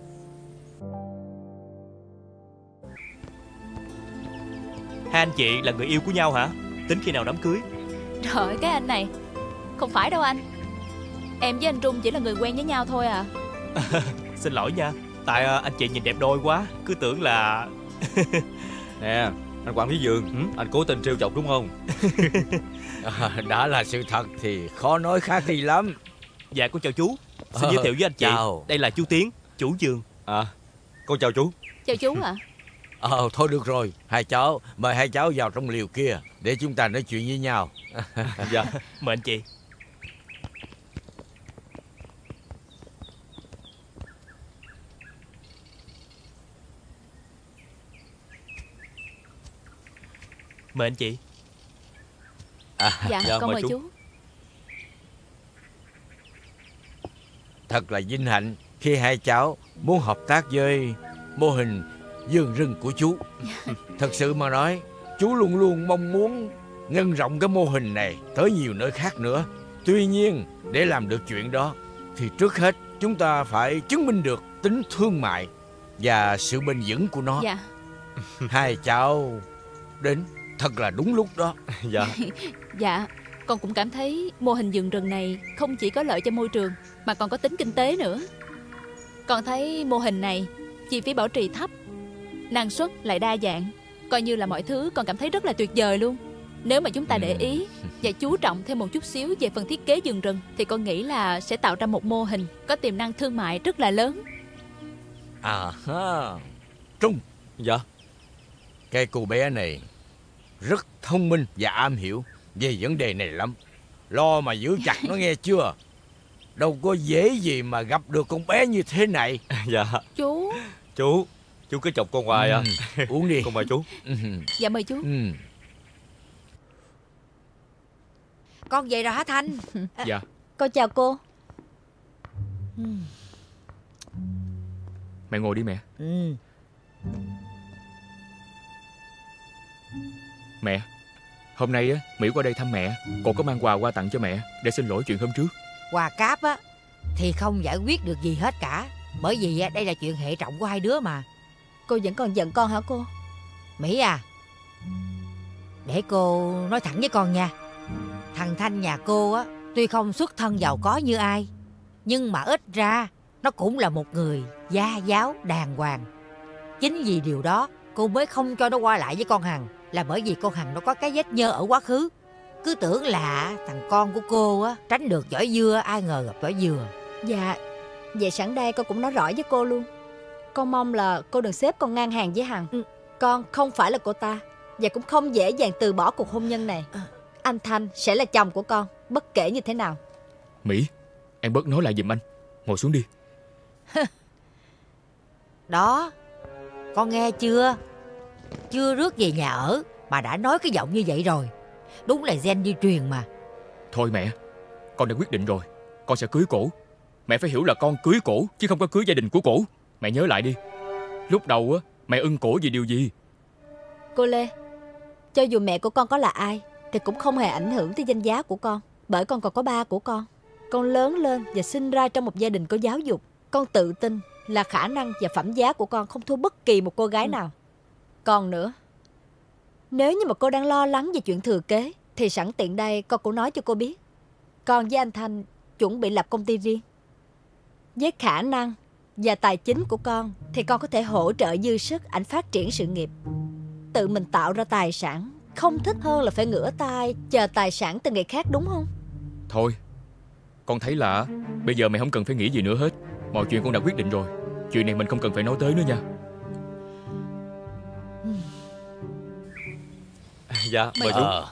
Hai anh chị là người yêu của nhau hả? Tính khi nào đám cưới? Trời ơi, cái anh này. Không phải đâu anh. Em với anh Trung chỉ là người quen với nhau thôi à. Xin lỗi nha. Tại uh, anh chị nhìn đẹp đôi quá, cứ tưởng là... Nè, anh quản lý vườn, ừ? Anh cố tình trêu chọc đúng không? À, đã là sự thật thì khó nói khả thi lắm. Dạ con chào chú. Xin ờ, giới thiệu với anh chị. Chào. Đây là chú Tiến, chủ vườn. À, con chào chú. Chào chú ạ. Ờ thôi được rồi, hai cháu mời hai cháu vào trong liều kia để chúng ta nói chuyện với nhau. Dạ, mời anh chị. Mời anh chị. À, dạ, dạ, con mời chú. chú. Thật là vinh hạnh khi hai cháu muốn hợp tác với mô hình vườn rừng của chú. Thật sự mà nói, chú luôn luôn mong muốn nhân rộng cái mô hình này tới nhiều nơi khác nữa. Tuy nhiên, để làm được chuyện đó thì trước hết chúng ta phải chứng minh được tính thương mại và sự bền vững của nó. Dạ. Hai cháu đến thật là đúng lúc đó. Dạ. Dạ, con cũng cảm thấy mô hình vườn rừng này không chỉ có lợi cho môi trường mà còn có tính kinh tế nữa. Con thấy mô hình này chi phí bảo trì thấp, năng suất lại đa dạng, coi như là mọi thứ con cảm thấy rất là tuyệt vời luôn. Nếu mà chúng ta để ý và chú trọng thêm một chút xíu về phần thiết kế vườn rừng thì con nghĩ là sẽ tạo ra một mô hình có tiềm năng thương mại rất là lớn. À ha. Trung. Dạ. Cái cô bé này rất thông minh và am hiểu về vấn đề này lắm. Lo mà giữ chặt nó nghe chưa. Đâu có dễ gì mà gặp được con bé như thế này. Dạ. Chú. Chú Chú cứ chọc con hoài à. Ừ, uống đi. Con mời chú. Dạ mời chú. Ừ. Con về rồi hả Thanh? Dạ. Con chào cô. Mẹ ngồi đi mẹ. Ừ. Mẹ, hôm nay á Mỹ qua đây thăm mẹ, cô có mang quà qua tặng cho mẹ để xin lỗi chuyện hôm trước. Quà cáp á thì không giải quyết được gì hết cả, bởi vì đây là chuyện hệ trọng của hai đứa mà. Cô vẫn còn giận con hả cô? Mỹ à, để cô nói thẳng với con nha. Thằng Thanh nhà cô á tuy không xuất thân giàu có như ai, nhưng mà ít ra nó cũng là một người gia giáo đàng hoàng. Chính vì điều đó cô mới không cho nó qua lại với con Hằng, là bởi vì con Hằng nó có cái vết nhơ ở quá khứ. Cứ tưởng là thằng con của cô á tránh được vỏ dưa, ai ngờ gặp vỏ dừa. Dạ, vậy sẵn đây con cũng nói rõ với cô luôn. Con mong là cô đừng xếp con ngang hàng với Hằng. ừ. Con không phải là cô ta, và cũng không dễ dàng từ bỏ cuộc hôn nhân này. Anh Thanh sẽ là chồng của con, bất kể như thế nào. Mỹ, em bớt nói lại giùm anh. Ngồi xuống đi. Đó, con nghe chưa? Chưa rước về nhà ở mà đã nói cái giọng như vậy rồi. Đúng là gen di truyền mà. Thôi mẹ, con đã quyết định rồi. Con sẽ cưới cổ. Mẹ phải hiểu là con cưới cổ chứ không có cưới gia đình của cổ. Mẹ nhớ lại đi. Lúc đầu á mẹ ưng cổ vì điều gì? Cô Lê, cho dù mẹ của con có là ai thì cũng không hề ảnh hưởng tới danh giá của con. Bởi con còn có ba của con. Con lớn lên và sinh ra trong một gia đình có giáo dục. Con tự tin là khả năng và phẩm giá của con không thua bất kỳ một cô gái ừ. nào. Còn nữa, nếu như mà cô đang lo lắng về chuyện thừa kế thì sẵn tiện đây con cũng nói cho cô biết. Con với anh Thanh chuẩn bị lập công ty riêng. Với khả năng và tài chính của con thì con có thể hỗ trợ dư sức ảnh phát triển sự nghiệp. Tự mình tạo ra tài sản không thích hơn là phải ngửa tay chờ tài sản từ người khác, đúng không? Thôi, con thấy là bây giờ mẹ không cần phải nghĩ gì nữa hết. Mọi chuyện con đã quyết định rồi. Chuyện này mình không cần phải nói tới nữa nha. Dạ, mời chú. Ờ.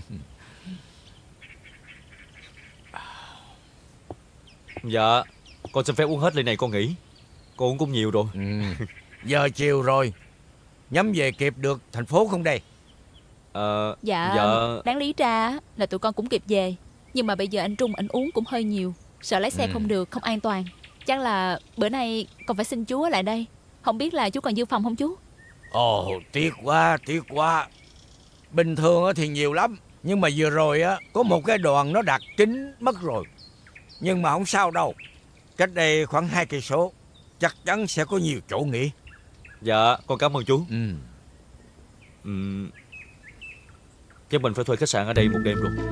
Dạ, con xin phép uống hết ly này con nghĩ. Con uống cũng nhiều rồi. ừ. Giờ chiều rồi, nhắm về kịp được thành phố không đây? Ờ, Dạ, dạ. đáng lý ra là tụi con cũng kịp về. Nhưng mà bây giờ anh Trung anh uống cũng hơi nhiều, sợ lái xe Ừ. không được, không an toàn. Chắc là bữa nay còn phải xin chú ở lại đây. Không biết là chú còn dư phòng không chú? Ồ, tiếc quá, tiếc quá. Bình thường thì nhiều lắm, nhưng mà vừa rồi á có một cái đoàn nó đặt kín mất rồi. Nhưng mà không sao đâu. Cách đây khoảng hai cây số, chắc chắn sẽ có nhiều chỗ nghỉ. Dạ, con cảm ơn chú. Ừ. Ừ. Chắc mình phải thuê khách sạn ở đây một đêm rồi.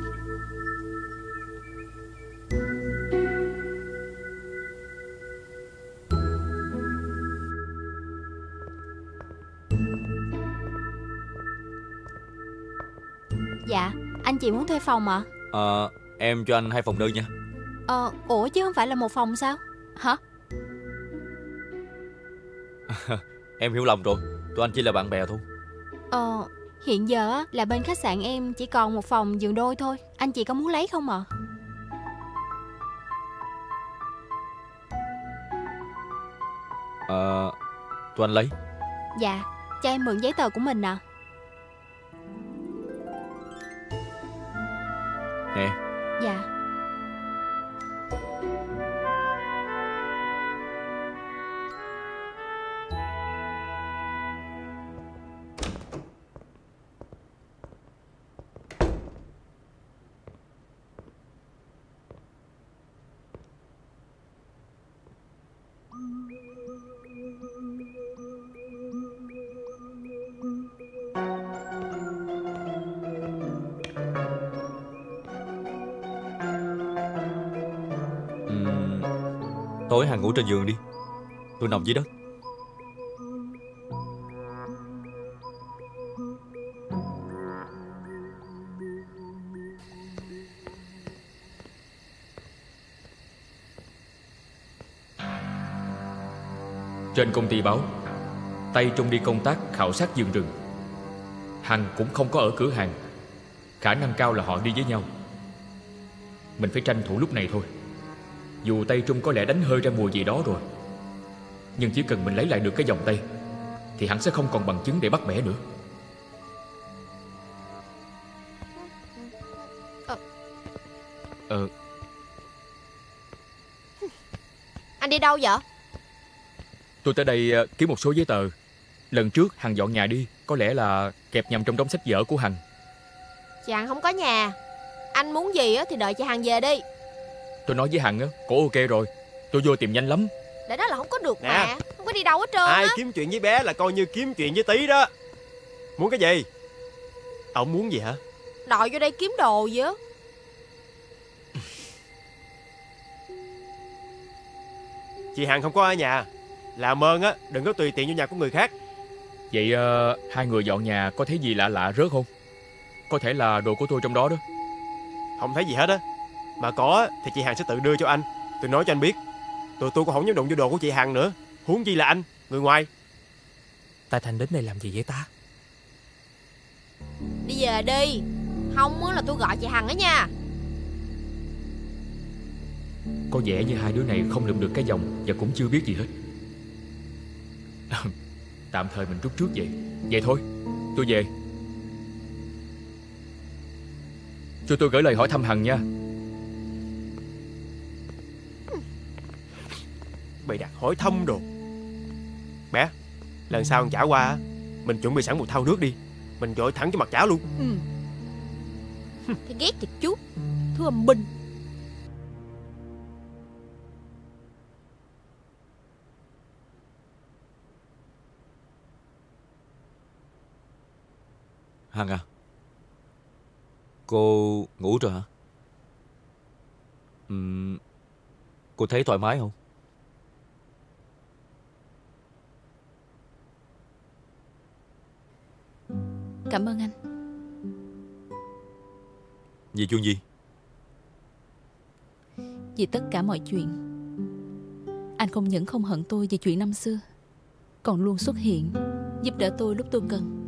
Dạ, anh chị muốn thuê phòng ạ? Ờ, em cho anh hai phòng đơn nha. Ờ, ủa chứ không phải là một phòng sao? Hả? Em hiểu lầm rồi, tụi anh chỉ là bạn bè thôi. Ờ, hiện giờ á, là bên khách sạn em chỉ còn một phòng giường đôi thôi. Anh chị có muốn lấy không ạ? Ờ, tụi anh lấy. Dạ, cho em mượn giấy tờ của mình nè. Nè. Dạ. Tối Hằng ngủ trên giường đi, tôi nằm dưới đất. Trên công ty báo Tây Trung đi công tác khảo sát vườn rừng. Hằng cũng không có ở cửa hàng. Khả năng cao là họ đi với nhau. Mình phải tranh thủ lúc này thôi. Dù Tây Trung có lẽ đánh hơi ra mùi gì đó rồi, nhưng chỉ cần mình lấy lại được cái vòng tay thì hắn sẽ không còn bằng chứng để bắt bẻ nữa. Ờ. Ờ Anh đi đâu vậy? Tôi tới đây uh, kiếm một số giấy tờ. Lần trước Hằng dọn nhà đi, có lẽ là kẹp nhầm trong đống sách vở của Hằng. Chị Hằng không có nhà. Anh muốn gì á thì đợi chị Hằng về đi. Tôi nói với Hằng á, cổ ok rồi. Tôi vô tìm nhanh lắm. Để đó là không có được Nè, mà. Không có đi đâu hết trơn ai á. kiếm chuyện với bé là coi như kiếm chuyện với Tí đó. Muốn cái gì? Ông muốn gì hả? Đòi vô đây kiếm đồ gì á. Chị Hằng không có ở nhà. Làm ơn á, đừng có tùy tiện vô nhà của người khác. Vậy uh, hai người dọn nhà có thấy gì lạ lạ rớt không? Có thể là đồ của tôi trong đó đó. Không thấy gì hết á. Mà có thì chị Hằng sẽ tự đưa cho anh. Tôi nói cho anh biết. Tụi tôi cũng không dám đụng vô đồ của chị Hằng nữa. Huống gì là anh, người ngoài. Ta Thành đến đây làm gì vậy ta? Đi về đi. Không á là tôi gọi chị Hằng á nha. Có vẻ như hai đứa này không lượm được cái vòng và cũng chưa biết gì hết. Tạm thời mình rút trước vậy. Vậy thôi, tôi về. Cho tôi gửi lời hỏi thăm Hằng nha. Bày đặt hỏi thăm đồ. Bé, lần sau con chả qua, mình chuẩn bị sẵn một thau nước đi. Mình dội thẳng cho mặt chả luôn. Ừ. Thì ghét thiệt chút. Thứ âm binh. Hằng à, cô ngủ rồi hả? Uhm, cô thấy thoải mái không? Cảm ơn anh. Vì chuyện gì? Vì tất cả mọi chuyện. Anh không những không hận tôi vì chuyện năm xưa, còn luôn xuất hiện giúp đỡ tôi lúc tôi cần.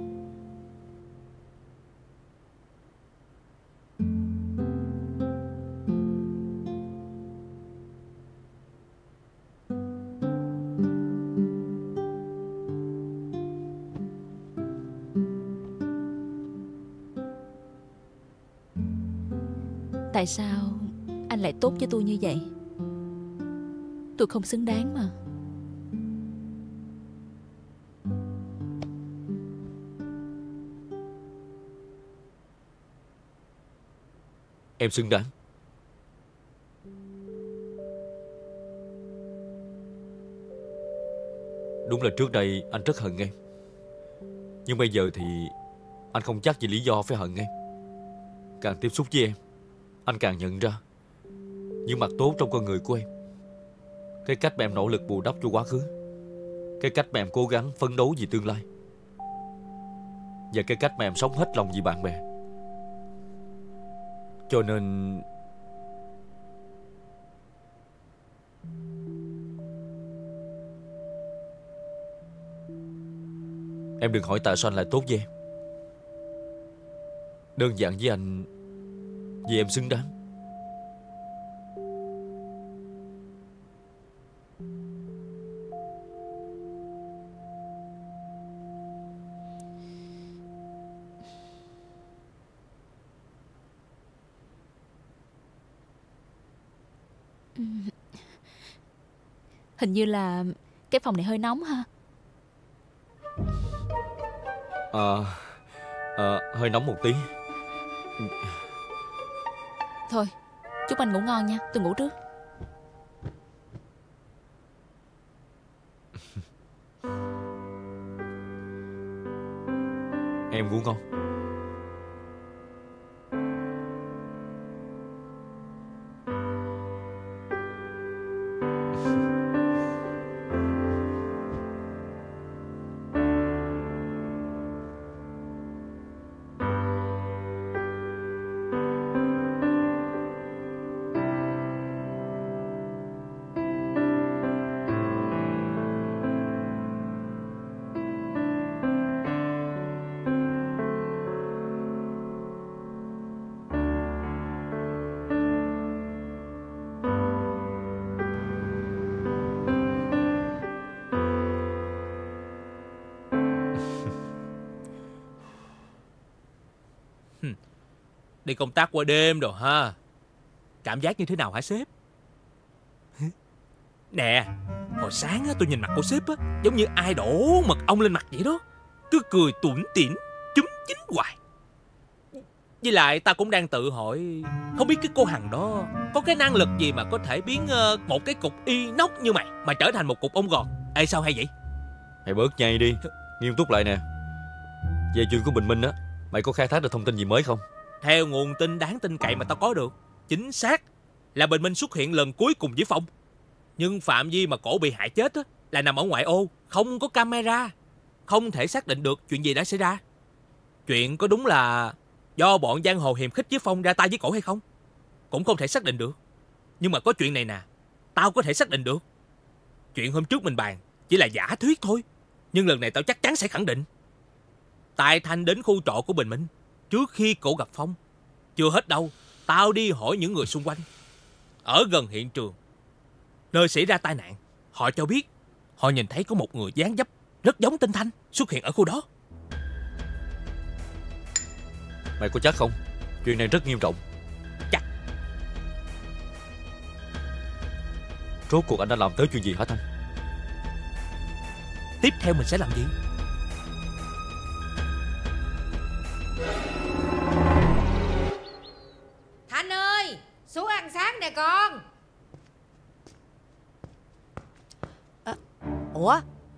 Tại sao anh lại tốt với tôi như vậy? Tôi không xứng đáng mà. Em xứng đáng. Đúng là trước đây anh rất hận em. Nhưng bây giờ thì anh không chắc gì lý do phải hận em. Càng tiếp xúc với em, anh càng nhận ra những mặt tốt trong con người của em. Cái cách mà em nỗ lực bù đắp cho quá khứ, cái cách mà em cố gắng phấn đấu vì tương lai, và cái cách mà em sống hết lòng vì bạn bè. Cho nên em đừng hỏi tại sao anh lại tốt với em. Đơn giản với anh, vì em xứng đáng. Hình như là cái phòng này hơi nóng ha. Ờ à, à, hơi nóng một tí. Thôi, chúc anh ngủ ngon nha. Tôi ngủ trước. Em ngủ ngon. Đi công tác qua đêm rồi ha. Cảm giác như thế nào hả sếp? Nè, hồi sáng á, tôi nhìn mặt của sếp á, giống như ai đổ mật ong lên mặt vậy đó. Cứ cười tủm tỉm, chúm chính hoài. Với lại ta cũng đang tự hỏi, không biết cái cô Hằng đó có cái năng lực gì mà có thể biến uh, một cái cục inox như mày mà trở thành một cục ong gòn. Ê, sao hay vậy? Mày bớt nhây đi, nghiêm túc lại nè. Về chuyện của Bình Minh á, mày có khai thác được thông tin gì mới không? Theo nguồn tin đáng tin cậy mà tao có được, chính xác là Bình Minh xuất hiện lần cuối cùng với Phong. Nhưng phạm vi mà cổ bị hại chết á, là nằm ở ngoại ô, không có camera, không thể xác định được chuyện gì đã xảy ra. Chuyện có đúng là do bọn giang hồ hiềm khích với Phong ra tay với cổ hay không, cũng không thể xác định được. Nhưng mà có chuyện này nè, tao có thể xác định được. Chuyện hôm trước mình bàn chỉ là giả thuyết thôi, nhưng lần này tao chắc chắn sẽ khẳng định. Tài Thanh đến khu trọ của Bình Minh trước khi cổ gặp Phong. Chưa hết đâu, tao đi hỏi những người xung quanh ở gần hiện trường nơi xảy ra tai nạn. Họ cho biết họ nhìn thấy có một người dáng dấp rất giống tên Thanh xuất hiện ở khu đó. Mày có chắc không? Chuyện này rất nghiêm trọng. Chắc. Rốt cuộc anh đã làm tới chuyện gì hả Thanh? Tiếp theo mình sẽ làm gì? Thanh ơi, xuống ăn sáng nè con. À, ủa?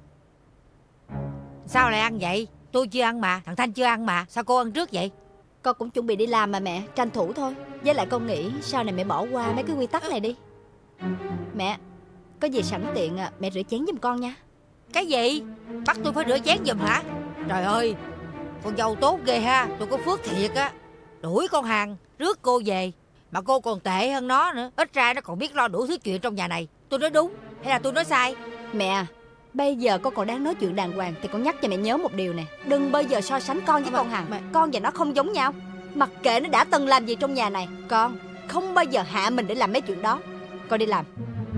Sao lại ăn vậy? Tôi chưa ăn mà, thằng Thanh chưa ăn mà. Sao cô ăn trước vậy? Con cũng chuẩn bị đi làm mà mẹ, tranh thủ thôi. Với lại con nghĩ sau này mẹ bỏ qua mấy cái quy tắc này đi. Mẹ, có gì sẵn tiện à, mẹ rửa chén giùm con nha. Cái gì? Bắt tôi phải rửa chén giùm hả? Trời ơi, con dâu tốt ghê ha. Tôi có phước thiệt á. Đuổi con Hằng rước cô về, mà cô còn tệ hơn nó nữa. Ít ra nó còn biết lo đủ thứ chuyện trong nhà này. Tôi nói đúng hay là tôi nói sai? Mẹ, bây giờ con còn đang nói chuyện đàng hoàng thì con nhắc cho mẹ nhớ một điều nè. Đừng bao giờ so sánh con với mà, con Hằng mà... Con và nó không giống nhau. Mặc kệ nó đã từng làm gì trong nhà này, con không bao giờ hạ mình để làm mấy chuyện đó. Con đi làm.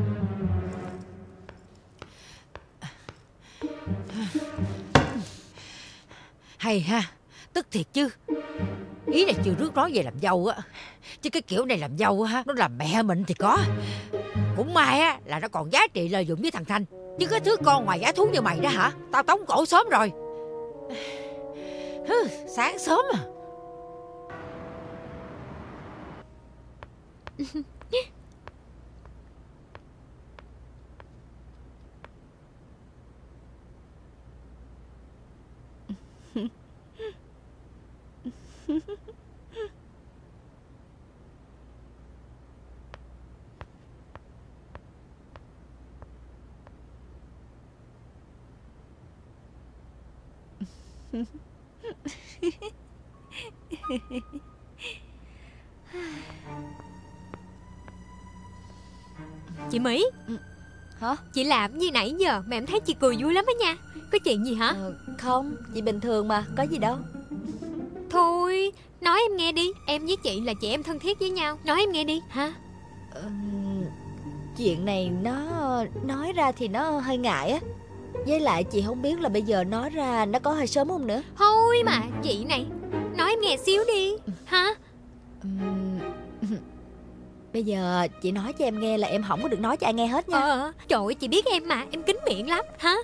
Hay ha, tức thiệt chứ. Ý này chưa rước nói về làm dâu á, chứ cái kiểu này làm dâu á, nó làm mẹ mình thì có. Cũng may á là nó còn giá trị lợi dụng với thằng Thanh. Chứ cái thứ con ngoài giá thú như mày đó hả, tao tống cổ sớm rồi. Hừ, sáng sớm à. Chị Mỹ. Hả? Chị làm gì nãy giờ mà em thấy chị cười vui lắm á nha. Có chuyện gì hả? Ờ, không, chị bình thường mà, có gì đâu. Thôi, nói em nghe đi. Em với chị là chị em thân thiết với nhau. Nói em nghe đi, hả? Ờ, chuyện này nó nói ra thì nó hơi ngại á. Với lại chị không biết là bây giờ nói ra nó có hơi sớm không nữa. Thôi mà, chị này, nói em nghe xíu đi, hả? Uhm, bây giờ chị nói cho em nghe là em không có được nói cho ai nghe hết nha. Ờ, trời ơi, chị biết em mà, em kín miệng lắm, hả?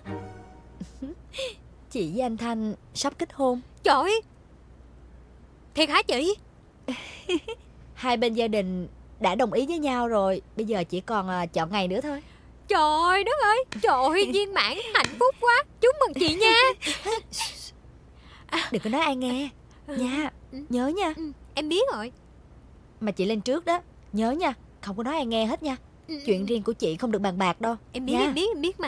Chị với anh Thanh sắp kết hôn. Trời ơi, thiệt hả chị? Hai bên gia đình đã đồng ý với nhau rồi. Bây giờ chỉ còn uh, chọn ngày nữa thôi. Trời đất ơi, trời ơi, viên mãn hạnh phúc quá. Chúc mừng chị nha. Đừng có nói ai nghe nha. Nhớ nha. Em biết rồi. Mà chị lên trước đó, nhớ nha. Không có nói ai nghe hết nha. Chuyện riêng của chị không được bàn bạc đâu. Em biết, nha. em biết, em biết mà.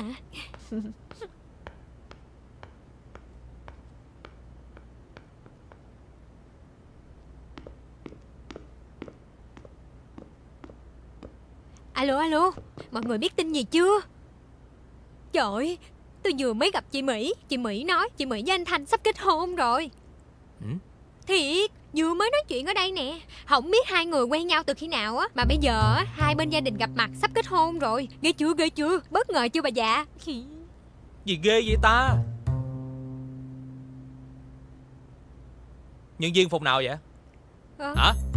Alo, alo, mọi người biết tin gì chưa? Trời ơi, tôi vừa mới gặp chị Mỹ. Chị Mỹ nói chị Mỹ với anh Thanh sắp kết hôn rồi. Ừ? Thiệt, vừa mới nói chuyện ở đây nè. Không biết hai người quen nhau từ khi nào á, mà bây giờ hai bên gia đình gặp mặt sắp kết hôn rồi. Ghê chưa, ghê chưa, bất ngờ chưa bà già? Gì ghê vậy ta? Nhân viên phòng nào vậy? À, hả?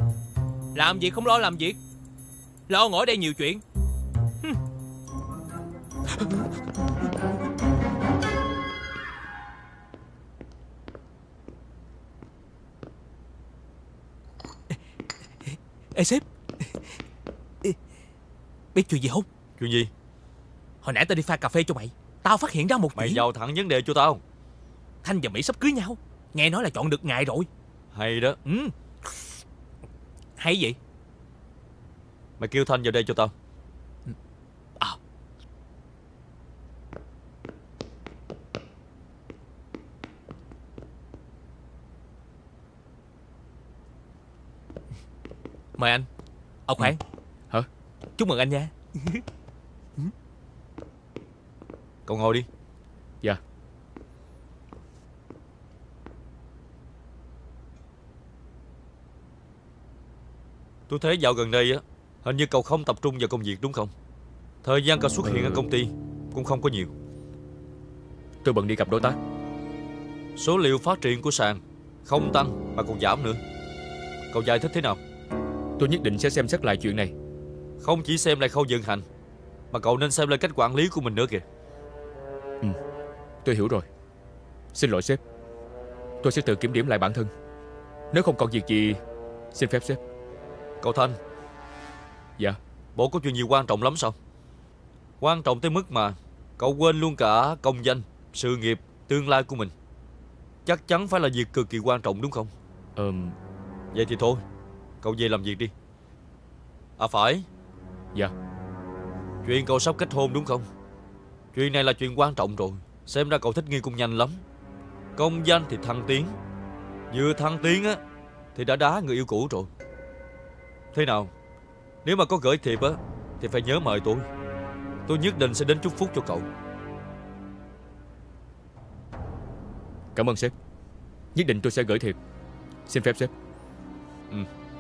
Làm việc không lo làm việc, lo ngồi đây nhiều chuyện. Ê sếp, biết chuyện gì không? Chuyện gì? Hồi nãy tao đi pha cà phê cho mày, tao phát hiện ra một Mày chuyện. vào thẳng vấn đề cho tao. Thanh và Mỹ sắp cưới nhau. Nghe nói là chọn được ngày rồi. Hay đó. Ừ. Hay gì? Mày kêu Thanh vào đây cho tao. À. Mời anh. Ờ khoan. Hả? Chúc mừng anh nha. Cậu ngồi đi. Dạ. Tôi thấy dạo gần đây á, hình như cậu không tập trung vào công việc đúng không? Thời gian cậu xuất hiện ở công ty cũng không có nhiều. Tôi bận đi gặp đối tác. Số liệu phát triển của sàn không tăng mà còn giảm nữa. Cậu giải thích thế nào? Tôi nhất định sẽ xem xét lại chuyện này. Không chỉ xem lại khâu vận hành, mà cậu nên xem lại cách quản lý của mình nữa kìa. Ừ, tôi hiểu rồi. Xin lỗi sếp. Tôi sẽ tự kiểm điểm lại bản thân. Nếu không còn việc gì, xin phép sếp. Cậu Thanh. Dạ. Bộ có chuyện gì quan trọng lắm sao? Quan trọng tới mức mà cậu quên luôn cả công danh, sự nghiệp, tương lai của mình. Chắc chắn phải là việc cực kỳ quan trọng đúng không? Ừm. Vậy thì thôi, cậu về làm việc đi. À phải. Dạ. Chuyện cậu sắp kết hôn đúng không? Chuyện này là chuyện quan trọng rồi. Xem ra cậu thích nghi cũng nhanh lắm. Công danh thì thăng tiến, vừa thăng tiến á thì đã đá người yêu cũ rồi. Thế nào, nếu mà có gửi thiệp á thì phải nhớ mời tôi. Tôi nhất định sẽ đến chúc phúc cho cậu. Cảm ơn sếp. Nhất định tôi sẽ gửi thiệp. Xin phép sếp. Ừ.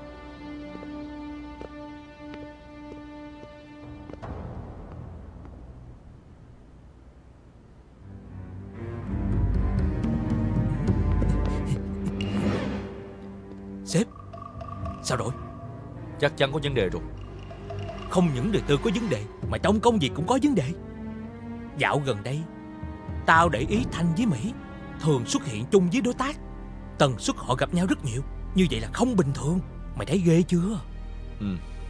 Sếp, sao rồi? Chắc chắn có vấn đề rồi. Không những đời tư có vấn đề, mà trong công việc cũng có vấn đề. Dạo gần đây, tao để ý Thanh với Mỹ thường xuất hiện chung với đối tác. Tần suất họ gặp nhau rất nhiều. Như vậy là không bình thường. Mày thấy ghê chưa? Ừ.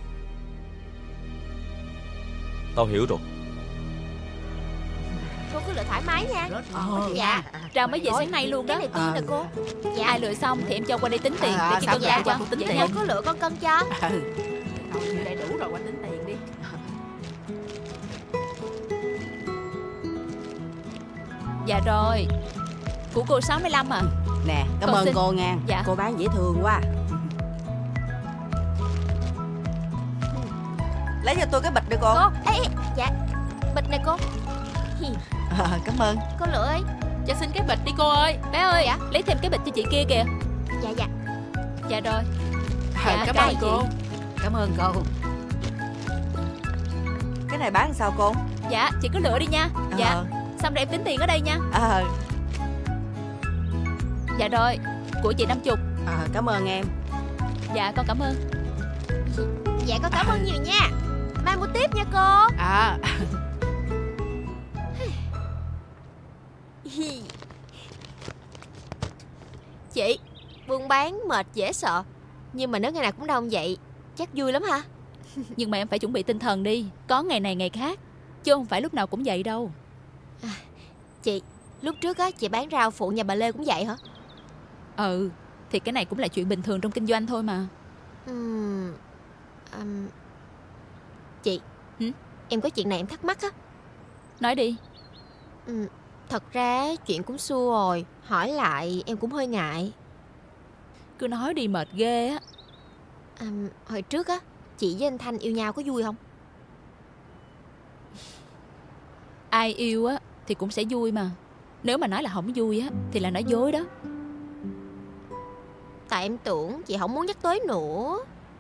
Tao hiểu rồi. Cô cứ lựa thoải mái nha. Ờ, Dạ. Ra mới về sáng nay luôn đó. Cái này tiêu nè cô. Dạ. Ai lựa xong thì em cho qua đây tính tiền. À, Để chị sao cân dạ, ra cho. dạ, Tính dạ, tiền cô nha. cứ lựa con cân cho. Ừ. Thôi đây đủ rồi, qua tính tiền đi. Dạ rồi. Của cô sáu mươi lăm à? Nè, cảm Con ơn xin. cô nha. Dạ. Cô bán dễ thương quá. Lấy cho tôi cái bịch đi cô. Cô, ê, ê, dạ. Bịch này cô. À, cảm ơn. Cô lựa ơi. Cho xin cái bịch đi cô ơi. Bé ơi, Dạ. lấy thêm cái bịch cho chị kia kìa. Dạ dạ. Dạ rồi. À, cảm ơn cô. Cảm ơn cô. Cái này bán sao cô? Dạ, chị cứ lựa đi nha. Dạ. Ờ. Xong rồi em tính tiền ở đây nha. À, Dạ rồi. Của chị năm chục. à, cảm ơn em. Dạ con cảm ơn. Dạ con cảm ơn nhiều nha. Mai mua tiếp nha cô. À. Chị, buôn bán mệt dễ sợ. Nhưng mà nếu ngày nào cũng đông vậy, chắc vui lắm ha. Nhưng mà em phải chuẩn bị tinh thần đi. Có ngày này ngày khác, chứ không phải lúc nào cũng vậy đâu. À, chị, lúc trước á chị bán rau phụ nhà bà Lê cũng vậy hả? Ừ, thì cái này cũng là chuyện bình thường trong kinh doanh thôi mà. Uhm, um, chị, Hử? em có chuyện này em thắc mắc á. Nói đi. Uhm, thật ra chuyện cũng xua rồi, hỏi lại em cũng hơi ngại. Cứ nói đi mệt ghê á. um, Hồi trước á, chị với anh Thanh yêu nhau có vui không? Ai yêu á thì cũng sẽ vui mà. Nếu mà nói là không vui á thì là nói dối đó. Tại em tưởng chị không muốn nhắc tới nữa.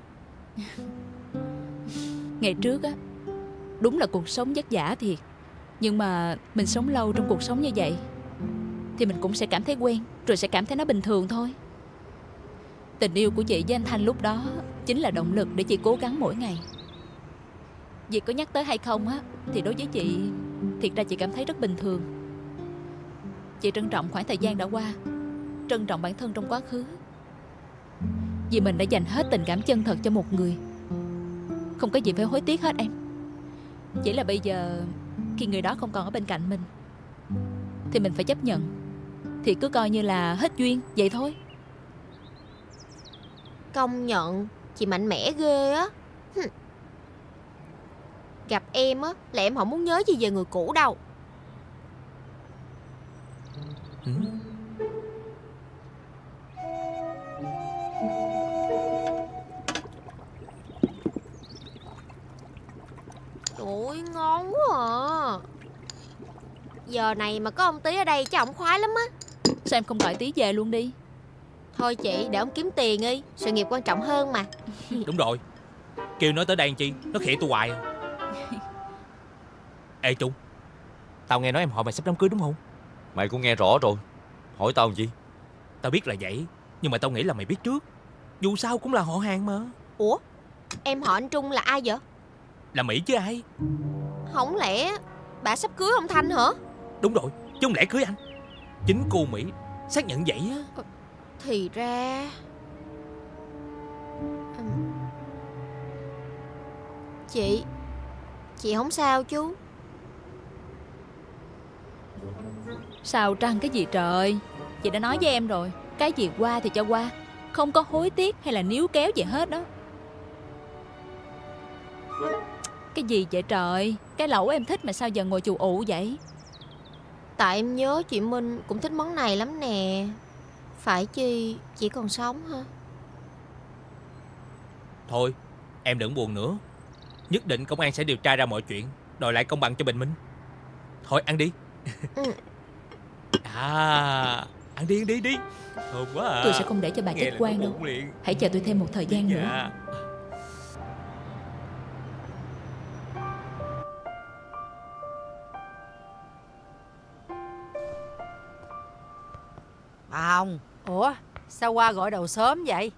Ngày trước á, đúng là cuộc sống vất vả thiệt. Nhưng mà mình sống lâu trong cuộc sống như vậy thì mình cũng sẽ cảm thấy quen, rồi sẽ cảm thấy nó bình thường thôi. Tình yêu của chị với anh Thanh lúc đó chính là động lực để chị cố gắng mỗi ngày. Việc có nhắc tới hay không á thì đối với chị, thiệt ra chị cảm thấy rất bình thường. Chị trân trọng khoảng thời gian đã qua, trân trọng bản thân trong quá khứ, vì mình đã dành hết tình cảm chân thật cho một người. Không có gì phải hối tiếc hết em. Chỉ là bây giờ khi người đó không còn ở bên cạnh mình thì mình phải chấp nhận. Thì cứ coi như là hết duyên vậy thôi. Công nhận chị mạnh mẽ ghê á. Gặp em á là em không muốn nhớ gì về người cũ đâu. Ừ. Ôi ngon quá à. Giờ này mà có ông Tí ở đây chắc ổng khoái lắm á. Sao em không gọi Tí về luôn đi? Thôi chị, để ông kiếm tiền đi. Sự nghiệp quan trọng hơn mà. Đúng rồi. Kêu nói tới đây chi, nó khịa tôi hoài. Ê Trung, tao nghe nói em họ mày sắp đám cưới đúng không? Mày cũng nghe rõ rồi. Hỏi tao gì? Tao biết là vậy, nhưng mà tao nghĩ là mày biết trước. Dù sao cũng là họ hàng mà. Ủa, em họ anh Trung là ai vậy? Là Mỹ chứ ai. Không lẽ bà sắp cưới ông Thanh hả? Đúng rồi, chứ không lẽ cưới anh. Chính cô Mỹ xác nhận vậy á. Thì ra Chị Chị không sao chú? Sao trăng cái gì trời? Chị đã nói với em rồi, cái gì qua thì cho qua, không có hối tiếc hay là níu kéo gì hết đó. Cái gì vậy trời? Cái lẩu em thích mà sao giờ ngồi chù ụ vậy? Tại em nhớ chị Minh cũng thích món này lắm nè. Phải chi chị còn sống hả? Thôi em đừng buồn nữa. Nhất định công an sẽ điều tra ra mọi chuyện, đòi lại công bằng cho Bình Minh. Thôi ăn đi. Ừ. À, ăn đi ăn đi đi. Thơm quá à. Tôi sẽ không để cho bà chết quan đâu. Hãy chờ tôi thêm một thời gian nữa. Dạ. Bà Hồng. Ủa sao qua gọi đầu sớm vậy?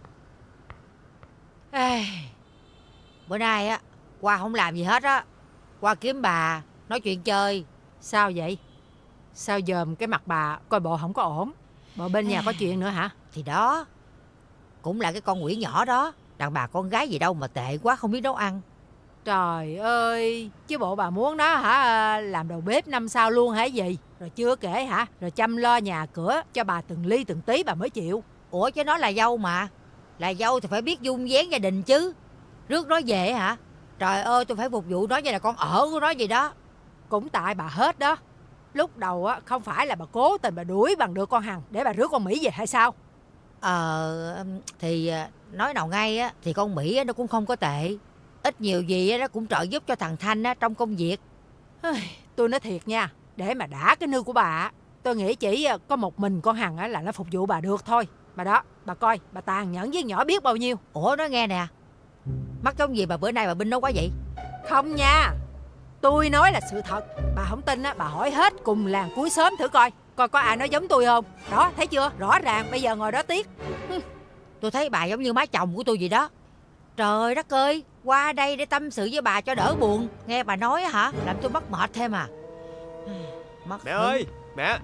Ê, bữa nay á qua không làm gì hết á. Qua kiếm bà nói chuyện chơi. Sao vậy? Sao dòm cái mặt bà coi bộ không có ổn? Bộ bên nhà có chuyện nữa hả? Thì đó, cũng là cái con quỷ nhỏ đó. Đàn bà con gái gì đâu mà tệ quá không biết nấu ăn. Trời ơi, chứ bộ bà muốn nó hả làm đầu bếp năm sao luôn hả gì? Rồi chưa kể hả, rồi chăm lo nhà cửa cho bà từng ly từng tí bà mới chịu. Ủa chứ nó là dâu mà. Là dâu thì phải biết dung dáng gia đình chứ. Rước nó về hả? Trời ơi, tôi phải phục vụ nó như là con ở của nó gì đó. Cũng tại bà hết đó. Lúc đầu á không phải là bà cố tình bà đuổi bằng được con Hằng để bà rước con Mỹ về hay sao? Ờ thì nói nào ngay á thì con Mỹ á, nó cũng không có tệ. Ít nhiều gì á, nó cũng trợ giúp cho thằng Thanh á, trong công việc. Tôi nói thiệt nha, để mà đả cái nư của bà, tôi nghĩ chỉ có một mình con Hằng á, là nó phục vụ bà được thôi. Bà đó, bà coi, bà tàn nhẫn với nhỏ biết bao nhiêu. Ủa nói nghe nè, mắc giống gì mà bữa nay bà binh nó quá vậy? Không nha, tôi nói là sự thật. Bà không tin á, bà hỏi hết cùng làng cuối xóm thử coi. Coi có ai nói giống tôi không. Đó, thấy chưa, rõ ràng bây giờ ngồi đó tiếc. Tôi thấy bà giống như má chồng của tôi vậy đó. Trời đất ơi, qua đây để tâm sự với bà cho đỡ buồn. Nghe bà nói hả, làm tôi mất mệt thêm à. Mất Mẹ hứng. ơi, mẹ.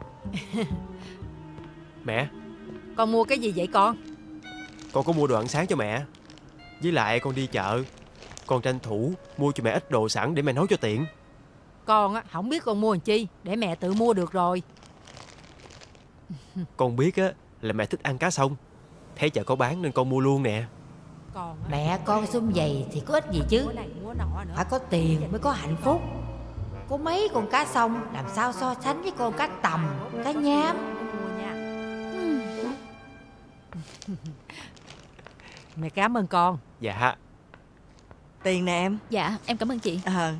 Mẹ, Con mua cái gì vậy con? con có mua đồ ăn sáng cho mẹ. Với lại con đi chợ, con tranh thủ mua cho mẹ ít đồ sẵn để mẹ nấu cho tiện. Con á, không biết con mua làm chi, để mẹ tự mua được rồi. Con biết á là mẹ thích ăn cá sông. Thấy chợ có bán nên con mua luôn nè. Mẹ con sum vầy thì có ích gì chứ. Phải có tiền mới có hạnh phúc. Có mấy con cá sông làm sao so sánh với con cá tầm, cá nhám. Mẹ cảm ơn con. Dạ. Tiền nè em. Dạ em cảm ơn chị. Ờ.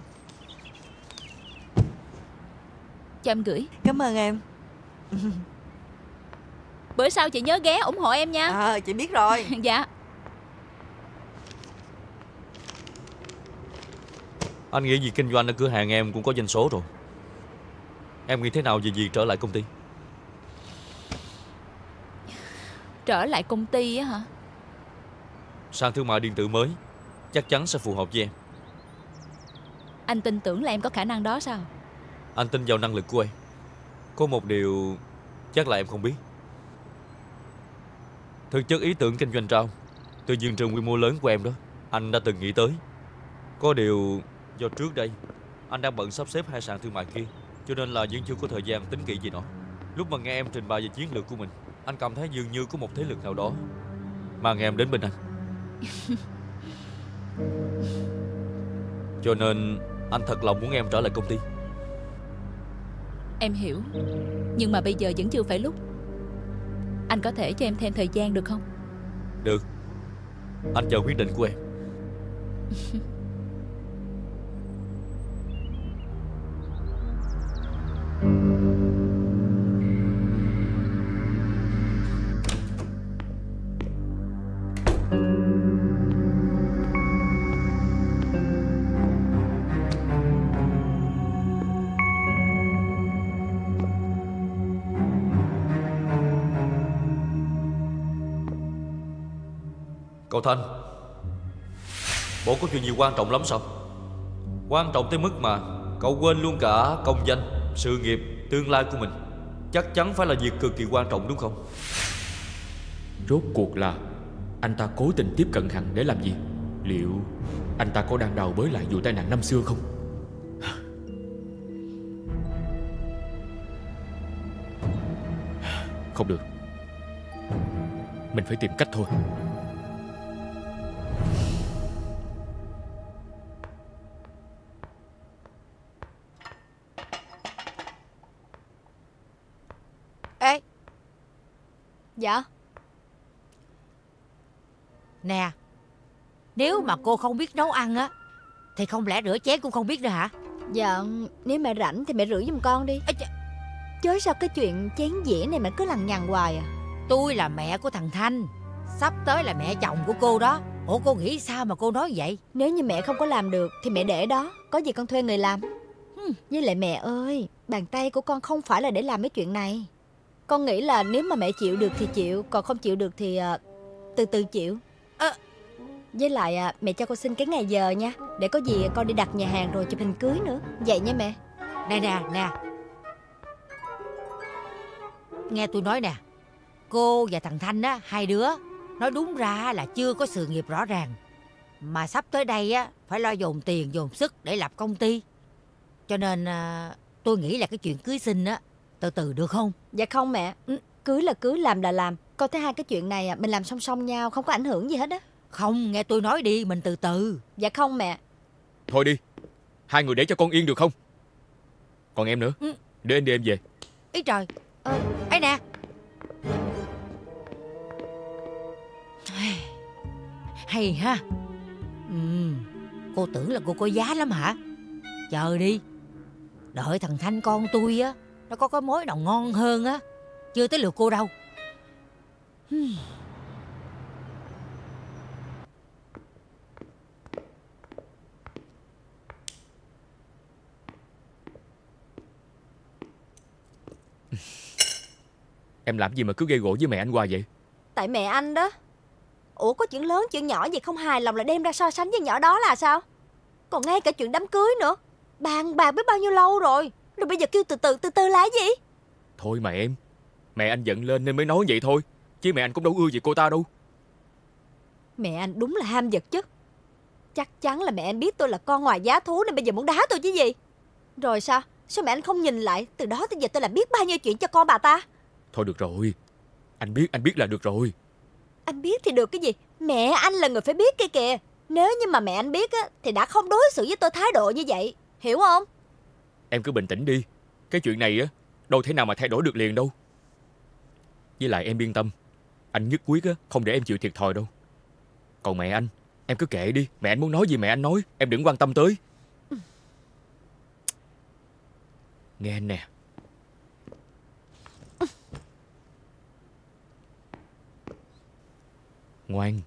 Cho em gửi. Cảm ơn em. Bữa sau chị nhớ ghé ủng hộ em nha. Ờ chị biết rồi. Dạ. Anh nghĩ việc kinh doanh ở cửa hàng em cũng có doanh số rồi. Em nghĩ thế nào về việc trở lại công ty? Trở lại công ty á hả? Sàn thương mại điện tử mới chắc chắn sẽ phù hợp với em. Anh tin tưởng là em có khả năng đó sao? Anh tin vào năng lực của em. Có một điều chắc là em không biết. Thực chất ý tưởng kinh doanh rau từ vườn trường quy mô lớn của em đó, anh đã từng nghĩ tới. Có điều do trước đây anh đang bận sắp xếp hai sàn thương mại kia, cho nên là vẫn chưa có thời gian tính kỹ gì nó. Lúc mà nghe em trình bày về chiến lược của mình, anh cảm thấy dường như có một thế lực nào đó mang em đến bên anh. Cho nên anh thật lòng muốn em trở lại công ty. Em hiểu, nhưng mà bây giờ vẫn chưa phải lúc. Anh có thể cho em thêm thời gian được không? Được. Anh chờ quyết định của em. Cậu Thanh, bộ có chuyện gì quan trọng lắm sao? Quan trọng tới mức mà cậu quên luôn cả công danh, sự nghiệp, tương lai của mình. Chắc chắn phải là việc cực kỳ quan trọng đúng không? Rốt cuộc là anh ta cố tình tiếp cận Hằng để làm gì? Liệu anh ta có đang đào bới lại vụ tai nạn năm xưa không? Không được, mình phải tìm cách thôi. Ê. Dạ. Nè, nếu mà cô không biết nấu ăn á thì không lẽ rửa chén cũng không biết nữa hả? Dạ, nếu mẹ rảnh thì mẹ rửa giùm con đi. Ê, ch... Chớ sao cái chuyện chén dĩa này mẹ cứ lằng nhằng hoài à. Tôi là mẹ của thằng Thanh, sắp tới là mẹ chồng của cô đó. Ủa cô nghĩ sao mà cô nói vậy? Nếu như mẹ không có làm được thì mẹ để đó, có gì con thuê người làm. hmm. Với lại mẹ ơi, bàn tay của con không phải là để làm mấy chuyện này. Con nghĩ là nếu mà mẹ chịu được thì chịu, còn không chịu được thì uh, từ từ chịu. à. Với lại uh, mẹ cho con xin cái ngày giờ nha, để có gì con đi đặt nhà hàng rồi chụp hình cưới nữa. Vậy nha mẹ. Nè nè nè, nghe tôi nói nè, cô và thằng Thanh á, hai đứa nói đúng ra là chưa có sự nghiệp rõ ràng, mà sắp tới đây á phải lo dồn tiền dồn sức để lập công ty. Cho nên à, tôi nghĩ là cái chuyện cưới xin á từ từ được không? Dạ không mẹ, cưới là cưới, làm là làm. Con thấy hai cái chuyện này mình làm song song nhau, không có ảnh hưởng gì hết á. Không, nghe tôi nói đi, mình từ từ. Dạ không mẹ. Thôi đi, hai người để cho con yên được không? Còn em nữa, ừ. Để anh đi em về. Ý trời, ờ, ấy nè. Hay ha. ừ, Cô tưởng là cô có giá lắm hả? Chờ đi, đợi thằng Thanh con tôi á, nó có cái mối nào ngon hơn á. Chưa tới lượt cô đâu. Em làm gì mà cứ gây gổ với mẹ anh hoài vậy? Tại mẹ anh đó. Ủa có chuyện lớn chuyện nhỏ gì không hài lòng là đem ra so sánh với nhỏ đó là sao? Còn ngay cả chuyện đám cưới nữa, bàn bạc biết bao nhiêu lâu rồi, rồi bây giờ kêu từ từ từ từ là cái gì? Thôi mà em, mẹ anh giận lên nên mới nói vậy thôi, chứ mẹ anh cũng đâu ưa gì cô ta đâu. Mẹ anh đúng là ham vật chất. Chắc chắn là mẹ anh biết tôi là con ngoài giá thú nên bây giờ muốn đá tôi chứ gì. Rồi sao? Sao mẹ anh không nhìn lại? Từ đó tới giờ tôi làm biết bao nhiêu chuyện cho con bà ta. Thôi được rồi, anh biết, anh biết là được rồi. Anh biết thì được cái gì? Mẹ anh là người phải biết kia kìa. Nếu như mà mẹ anh biết á, thì đã không đối xử với tôi thái độ như vậy. Hiểu không? Em cứ bình tĩnh đi. Cái chuyện này á, đâu thể nào mà thay đổi được liền đâu. Với lại em yên tâm, anh nhất quyết á, không để em chịu thiệt thòi đâu. Còn mẹ anh, em cứ kệ đi. Mẹ anh muốn nói gì mẹ anh nói, em đừng quan tâm tới. ừ. Nghe anh nè. ừ. Ngoan.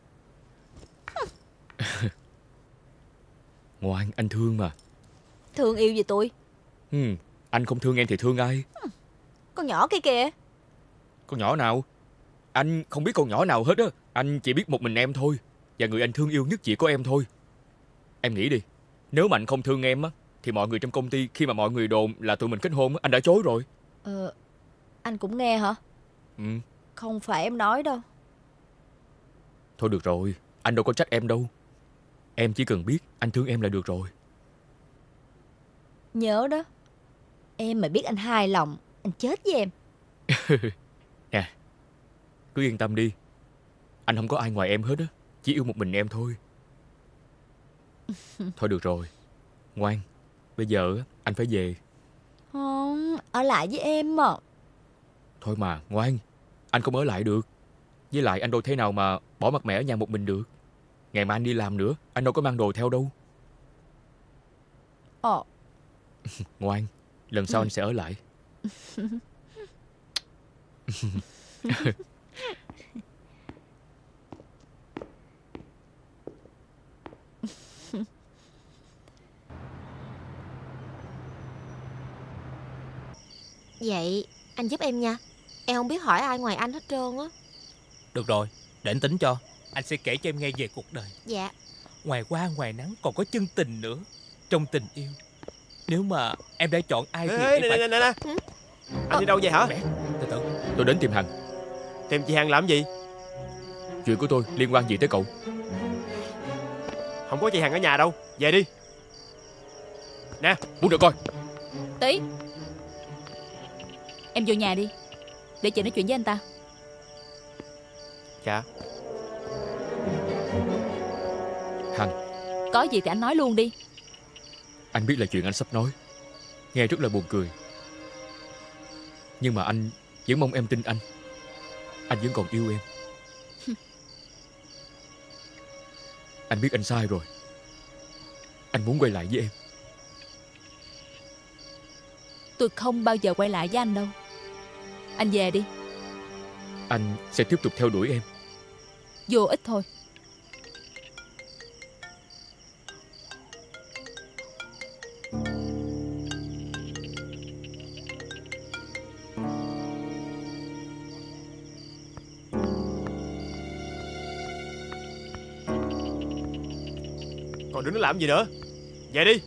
Ngoan, anh thương mà. Thương yêu gì tôi? ừ, Anh không thương em thì thương ai? Con nhỏ kia kìa. Con nhỏ nào? Anh không biết con nhỏ nào hết á. Anh chỉ biết một mình em thôi. Và người anh thương yêu nhất chỉ có em thôi. Em nghĩ đi, nếu mà anh không thương em á, thì mọi người trong công ty khi mà mọi người đồn là tụi mình kết hôn, anh đã chối rồi. Ờ, anh cũng nghe hả? Ừ. Không phải em nói đâu. Thôi được rồi, anh đâu có trách em đâu. Em chỉ cần biết anh thương em là được rồi. Nhớ đó, em mà biết anh hài lòng, anh chết với em. Nè, cứ yên tâm đi. Anh không có ai ngoài em hết á. Chỉ yêu một mình em thôi. Thôi được rồi, ngoan. Bây giờ anh phải về. Không, ở lại với em mà. Thôi mà, ngoan. Anh không ở lại được. Với lại anh đâu thế nào mà bỏ mặt mẹ ở nhà một mình được. Ngày mai anh đi làm nữa, anh đâu có mang đồ theo đâu. Ờ. Ngoan, lần sau anh sẽ ở lại. Vậy anh giúp em nha. Em không biết hỏi ai ngoài anh hết trơn á. Được rồi, để anh tính cho. Anh sẽ kể cho em nghe về cuộc đời. Dạ. Ngoài hoa ngoài nắng còn có chân tình nữa. Trong tình yêu, nếu mà em đã chọn ai thì Ê, em nè, phải... nè, nè, nè. Anh đi đâu vậy hả? Từ từ. Tôi đến tìm Hằng. Tìm chị Hằng làm gì? Chuyện của tôi liên quan gì tới cậu? Không có chị Hằng ở nhà đâu. Về đi. Nè, muốn được coi. Tí, em vô nhà đi, để chị nói chuyện với anh ta. Dạ. Hằng, Có gì thì anh nói luôn đi. anh biết là chuyện anh sắp nói nghe rất là buồn cười. Nhưng mà anh vẫn mong em tin anh. Anh vẫn còn yêu em. Anh biết anh sai rồi. Anh muốn quay lại với em. Tôi không bao giờ quay lại với anh đâu. Anh về đi. Anh sẽ tiếp tục theo đuổi em. Vô ích thôi. còn đứng đó làm gì nữa? Về đi.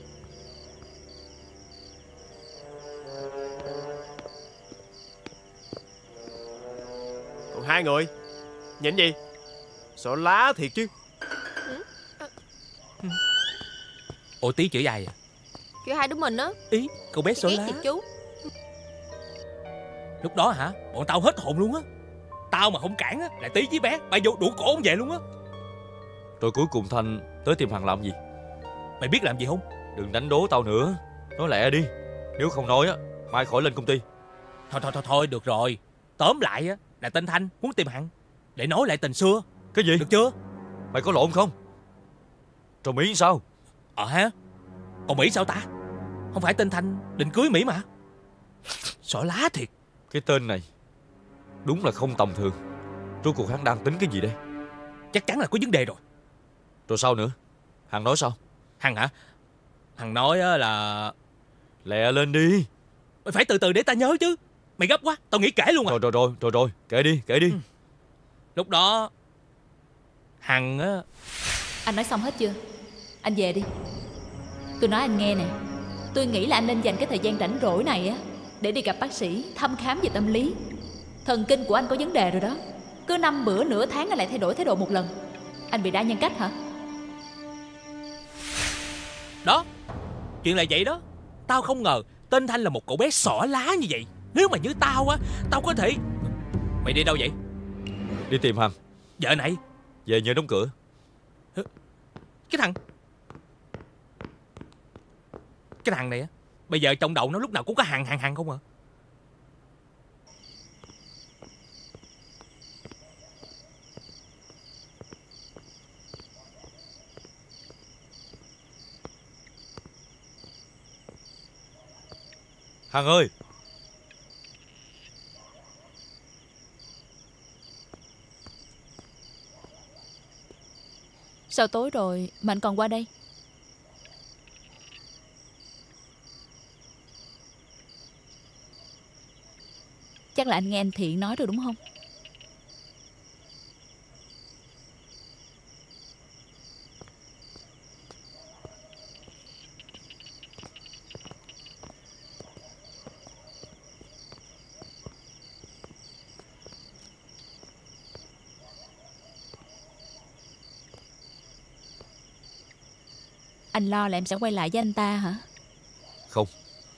Còn hai người nhìn gì? Sợ lá thiệt chứ. Ủa Tí chửi ai à? Chửi hai đứa mình á. Ý, cậu bé sợ Ghét lá. thiệt chú. Lúc đó hả, bọn tao hết hồn luôn á. Tao mà không cản á, là Tí với bé bay vô đủ cổ ông về luôn á. Rồi cuối cùng Thanh tới tìm Hằng làm gì? Mày biết làm gì không? Đừng đánh đố tao nữa. Nói lẹ đi. Nếu không nói á, mai khỏi lên công ty. Thôi thôi thôi thôi được rồi. Tóm lại á, là tên Thanh muốn tìm Hằng để nói lại tình xưa. Cái gì? Được chưa? Mày có lộn không? Rồi Mỹ sao? Ờ ha. Còn Mỹ sao ta? Không phải tên Thanh định cưới Mỹ mà. Sợ lá thiệt. Cái tên này đúng là không tầm thường. Rốt cuộc hắn đang tính cái gì đây? Chắc chắn là có vấn đề rồi. Rồi sao nữa? Hằng nói sao? Hằng hả? Hằng nói á là... Lẹ lên đi. Mày phải từ từ để ta nhớ chứ. Mày gấp quá, tao nghĩ kể luôn à. Rồi rồi rồi rồi rồi, kể đi, kể đi. Ừ. Lúc đó Hằng á... Anh nói xong hết chưa? Anh về đi. Tôi nói anh nghe nè. Tôi nghĩ là anh nên dành cái thời gian rảnh rỗi này á để đi gặp bác sĩ thăm khám về tâm lý. Thần kinh của anh có vấn đề rồi đó. Cứ năm bữa nửa tháng anh lại thay đổi thái độ một lần. Anh bị đa nhân cách hả? Đó, chuyện là vậy đó. Tao không ngờ tên Thanh là một cậu bé xỏ lá như vậy. Nếu mà như tao á, tao có thể... Mày đi đâu vậy? Đi tìm Hằng. Vợ này. Về nhớ đóng cửa. Cái thằng Cái thằng này á, bây giờ trong đầu nó lúc nào cũng có Hằng Hằng Hằng không à. Hằng ơi. Sao tối rồi mà anh còn qua đây? Chắc là anh nghe anh Thiện nói rồi đúng không? Anh lo là em sẽ quay lại với anh ta hả? Không.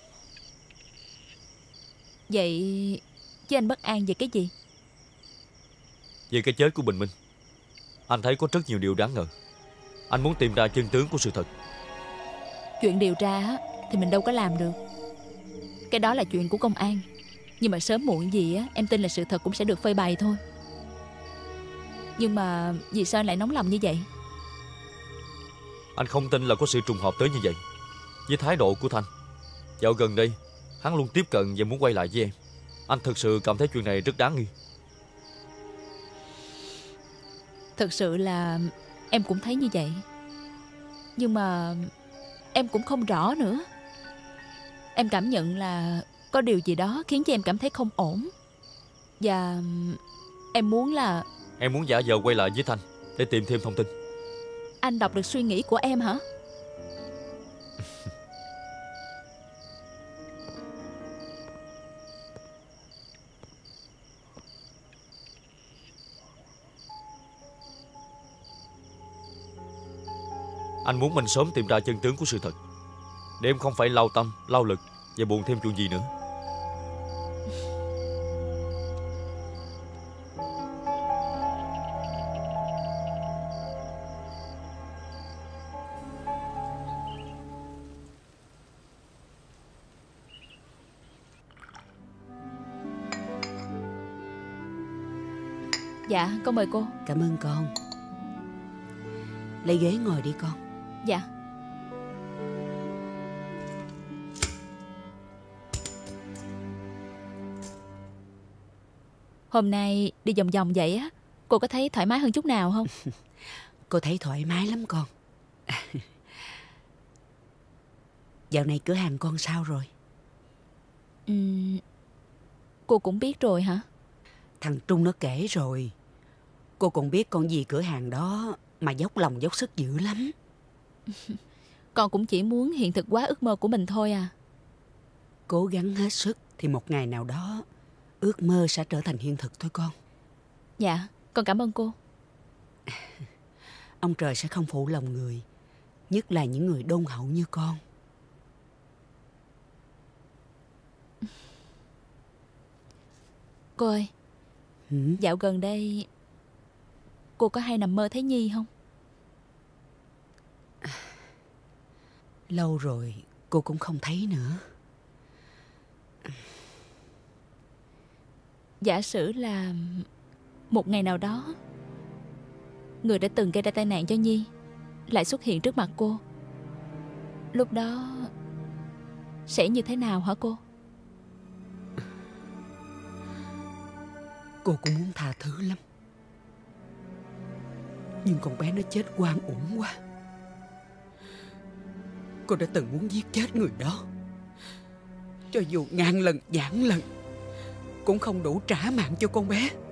Vậy chứ anh bất an về cái gì? Về cái chết của Bình Minh. Anh thấy có rất nhiều điều đáng ngờ. Anh muốn tìm ra chân tướng của sự thật. Chuyện điều tra á, thì mình đâu có làm được. Cái đó là chuyện của công an. Nhưng mà sớm muộn gì á, em tin là sự thật cũng sẽ được phơi bày thôi. Nhưng mà vì sao anh lại nóng lòng như vậy? Anh không tin là có sự trùng hợp tới như vậy. Với thái độ của Thanh, dạo gần đây hắn luôn tiếp cận và muốn quay lại với em. Anh thực sự cảm thấy chuyện này rất đáng nghi. Thực sự là em cũng thấy như vậy. Nhưng mà em cũng không rõ nữa. Em cảm nhận là có điều gì đó khiến cho em cảm thấy không ổn. Và em muốn là Em muốn giả vờ quay lại với Thanh để tìm thêm thông tin. anh đọc được suy nghĩ của em hả? Anh muốn mình sớm tìm ra chân tướng của sự thật, để em không phải lao tâm, lao lực và buồn thêm chuyện gì nữa. Dạ, con mời cô. Cảm ơn con. Lấy ghế ngồi đi con. Dạ. Hôm nay đi vòng vòng vậy á, cô có thấy thoải mái hơn chút nào không? Cô thấy thoải mái lắm con. Dạo này cửa hàng con sao rồi? Uhm, cô cũng biết rồi hả? Thằng Trung nó kể rồi. Cô còn biết con dì cửa hàng đó mà dốc lòng dốc sức dữ lắm. Con cũng chỉ muốn hiện thực hóa ước mơ của mình thôi à. Cố gắng hết sức thì một ngày nào đó ước mơ sẽ trở thành hiện thực thôi con. Dạ, con cảm ơn cô. Ông trời sẽ không phụ lòng người, nhất là những người đôn hậu như con. Cô ơi, ừ? Dạo gần đây cô có hay nằm mơ thấy Nhi không? Lâu rồi cô cũng không thấy nữa. Giả sử là một ngày nào đó người đã từng gây ra tai nạn cho Nhi lại xuất hiện trước mặt cô, lúc đó sẽ như thế nào hả cô? Cô cũng muốn tha thứ lắm, nhưng con bé nó chết oan uổng quá. Cô đã từng muốn giết chết người đó, cho dù ngàn lần vạn lần cũng không đủ trả mạng cho con bé.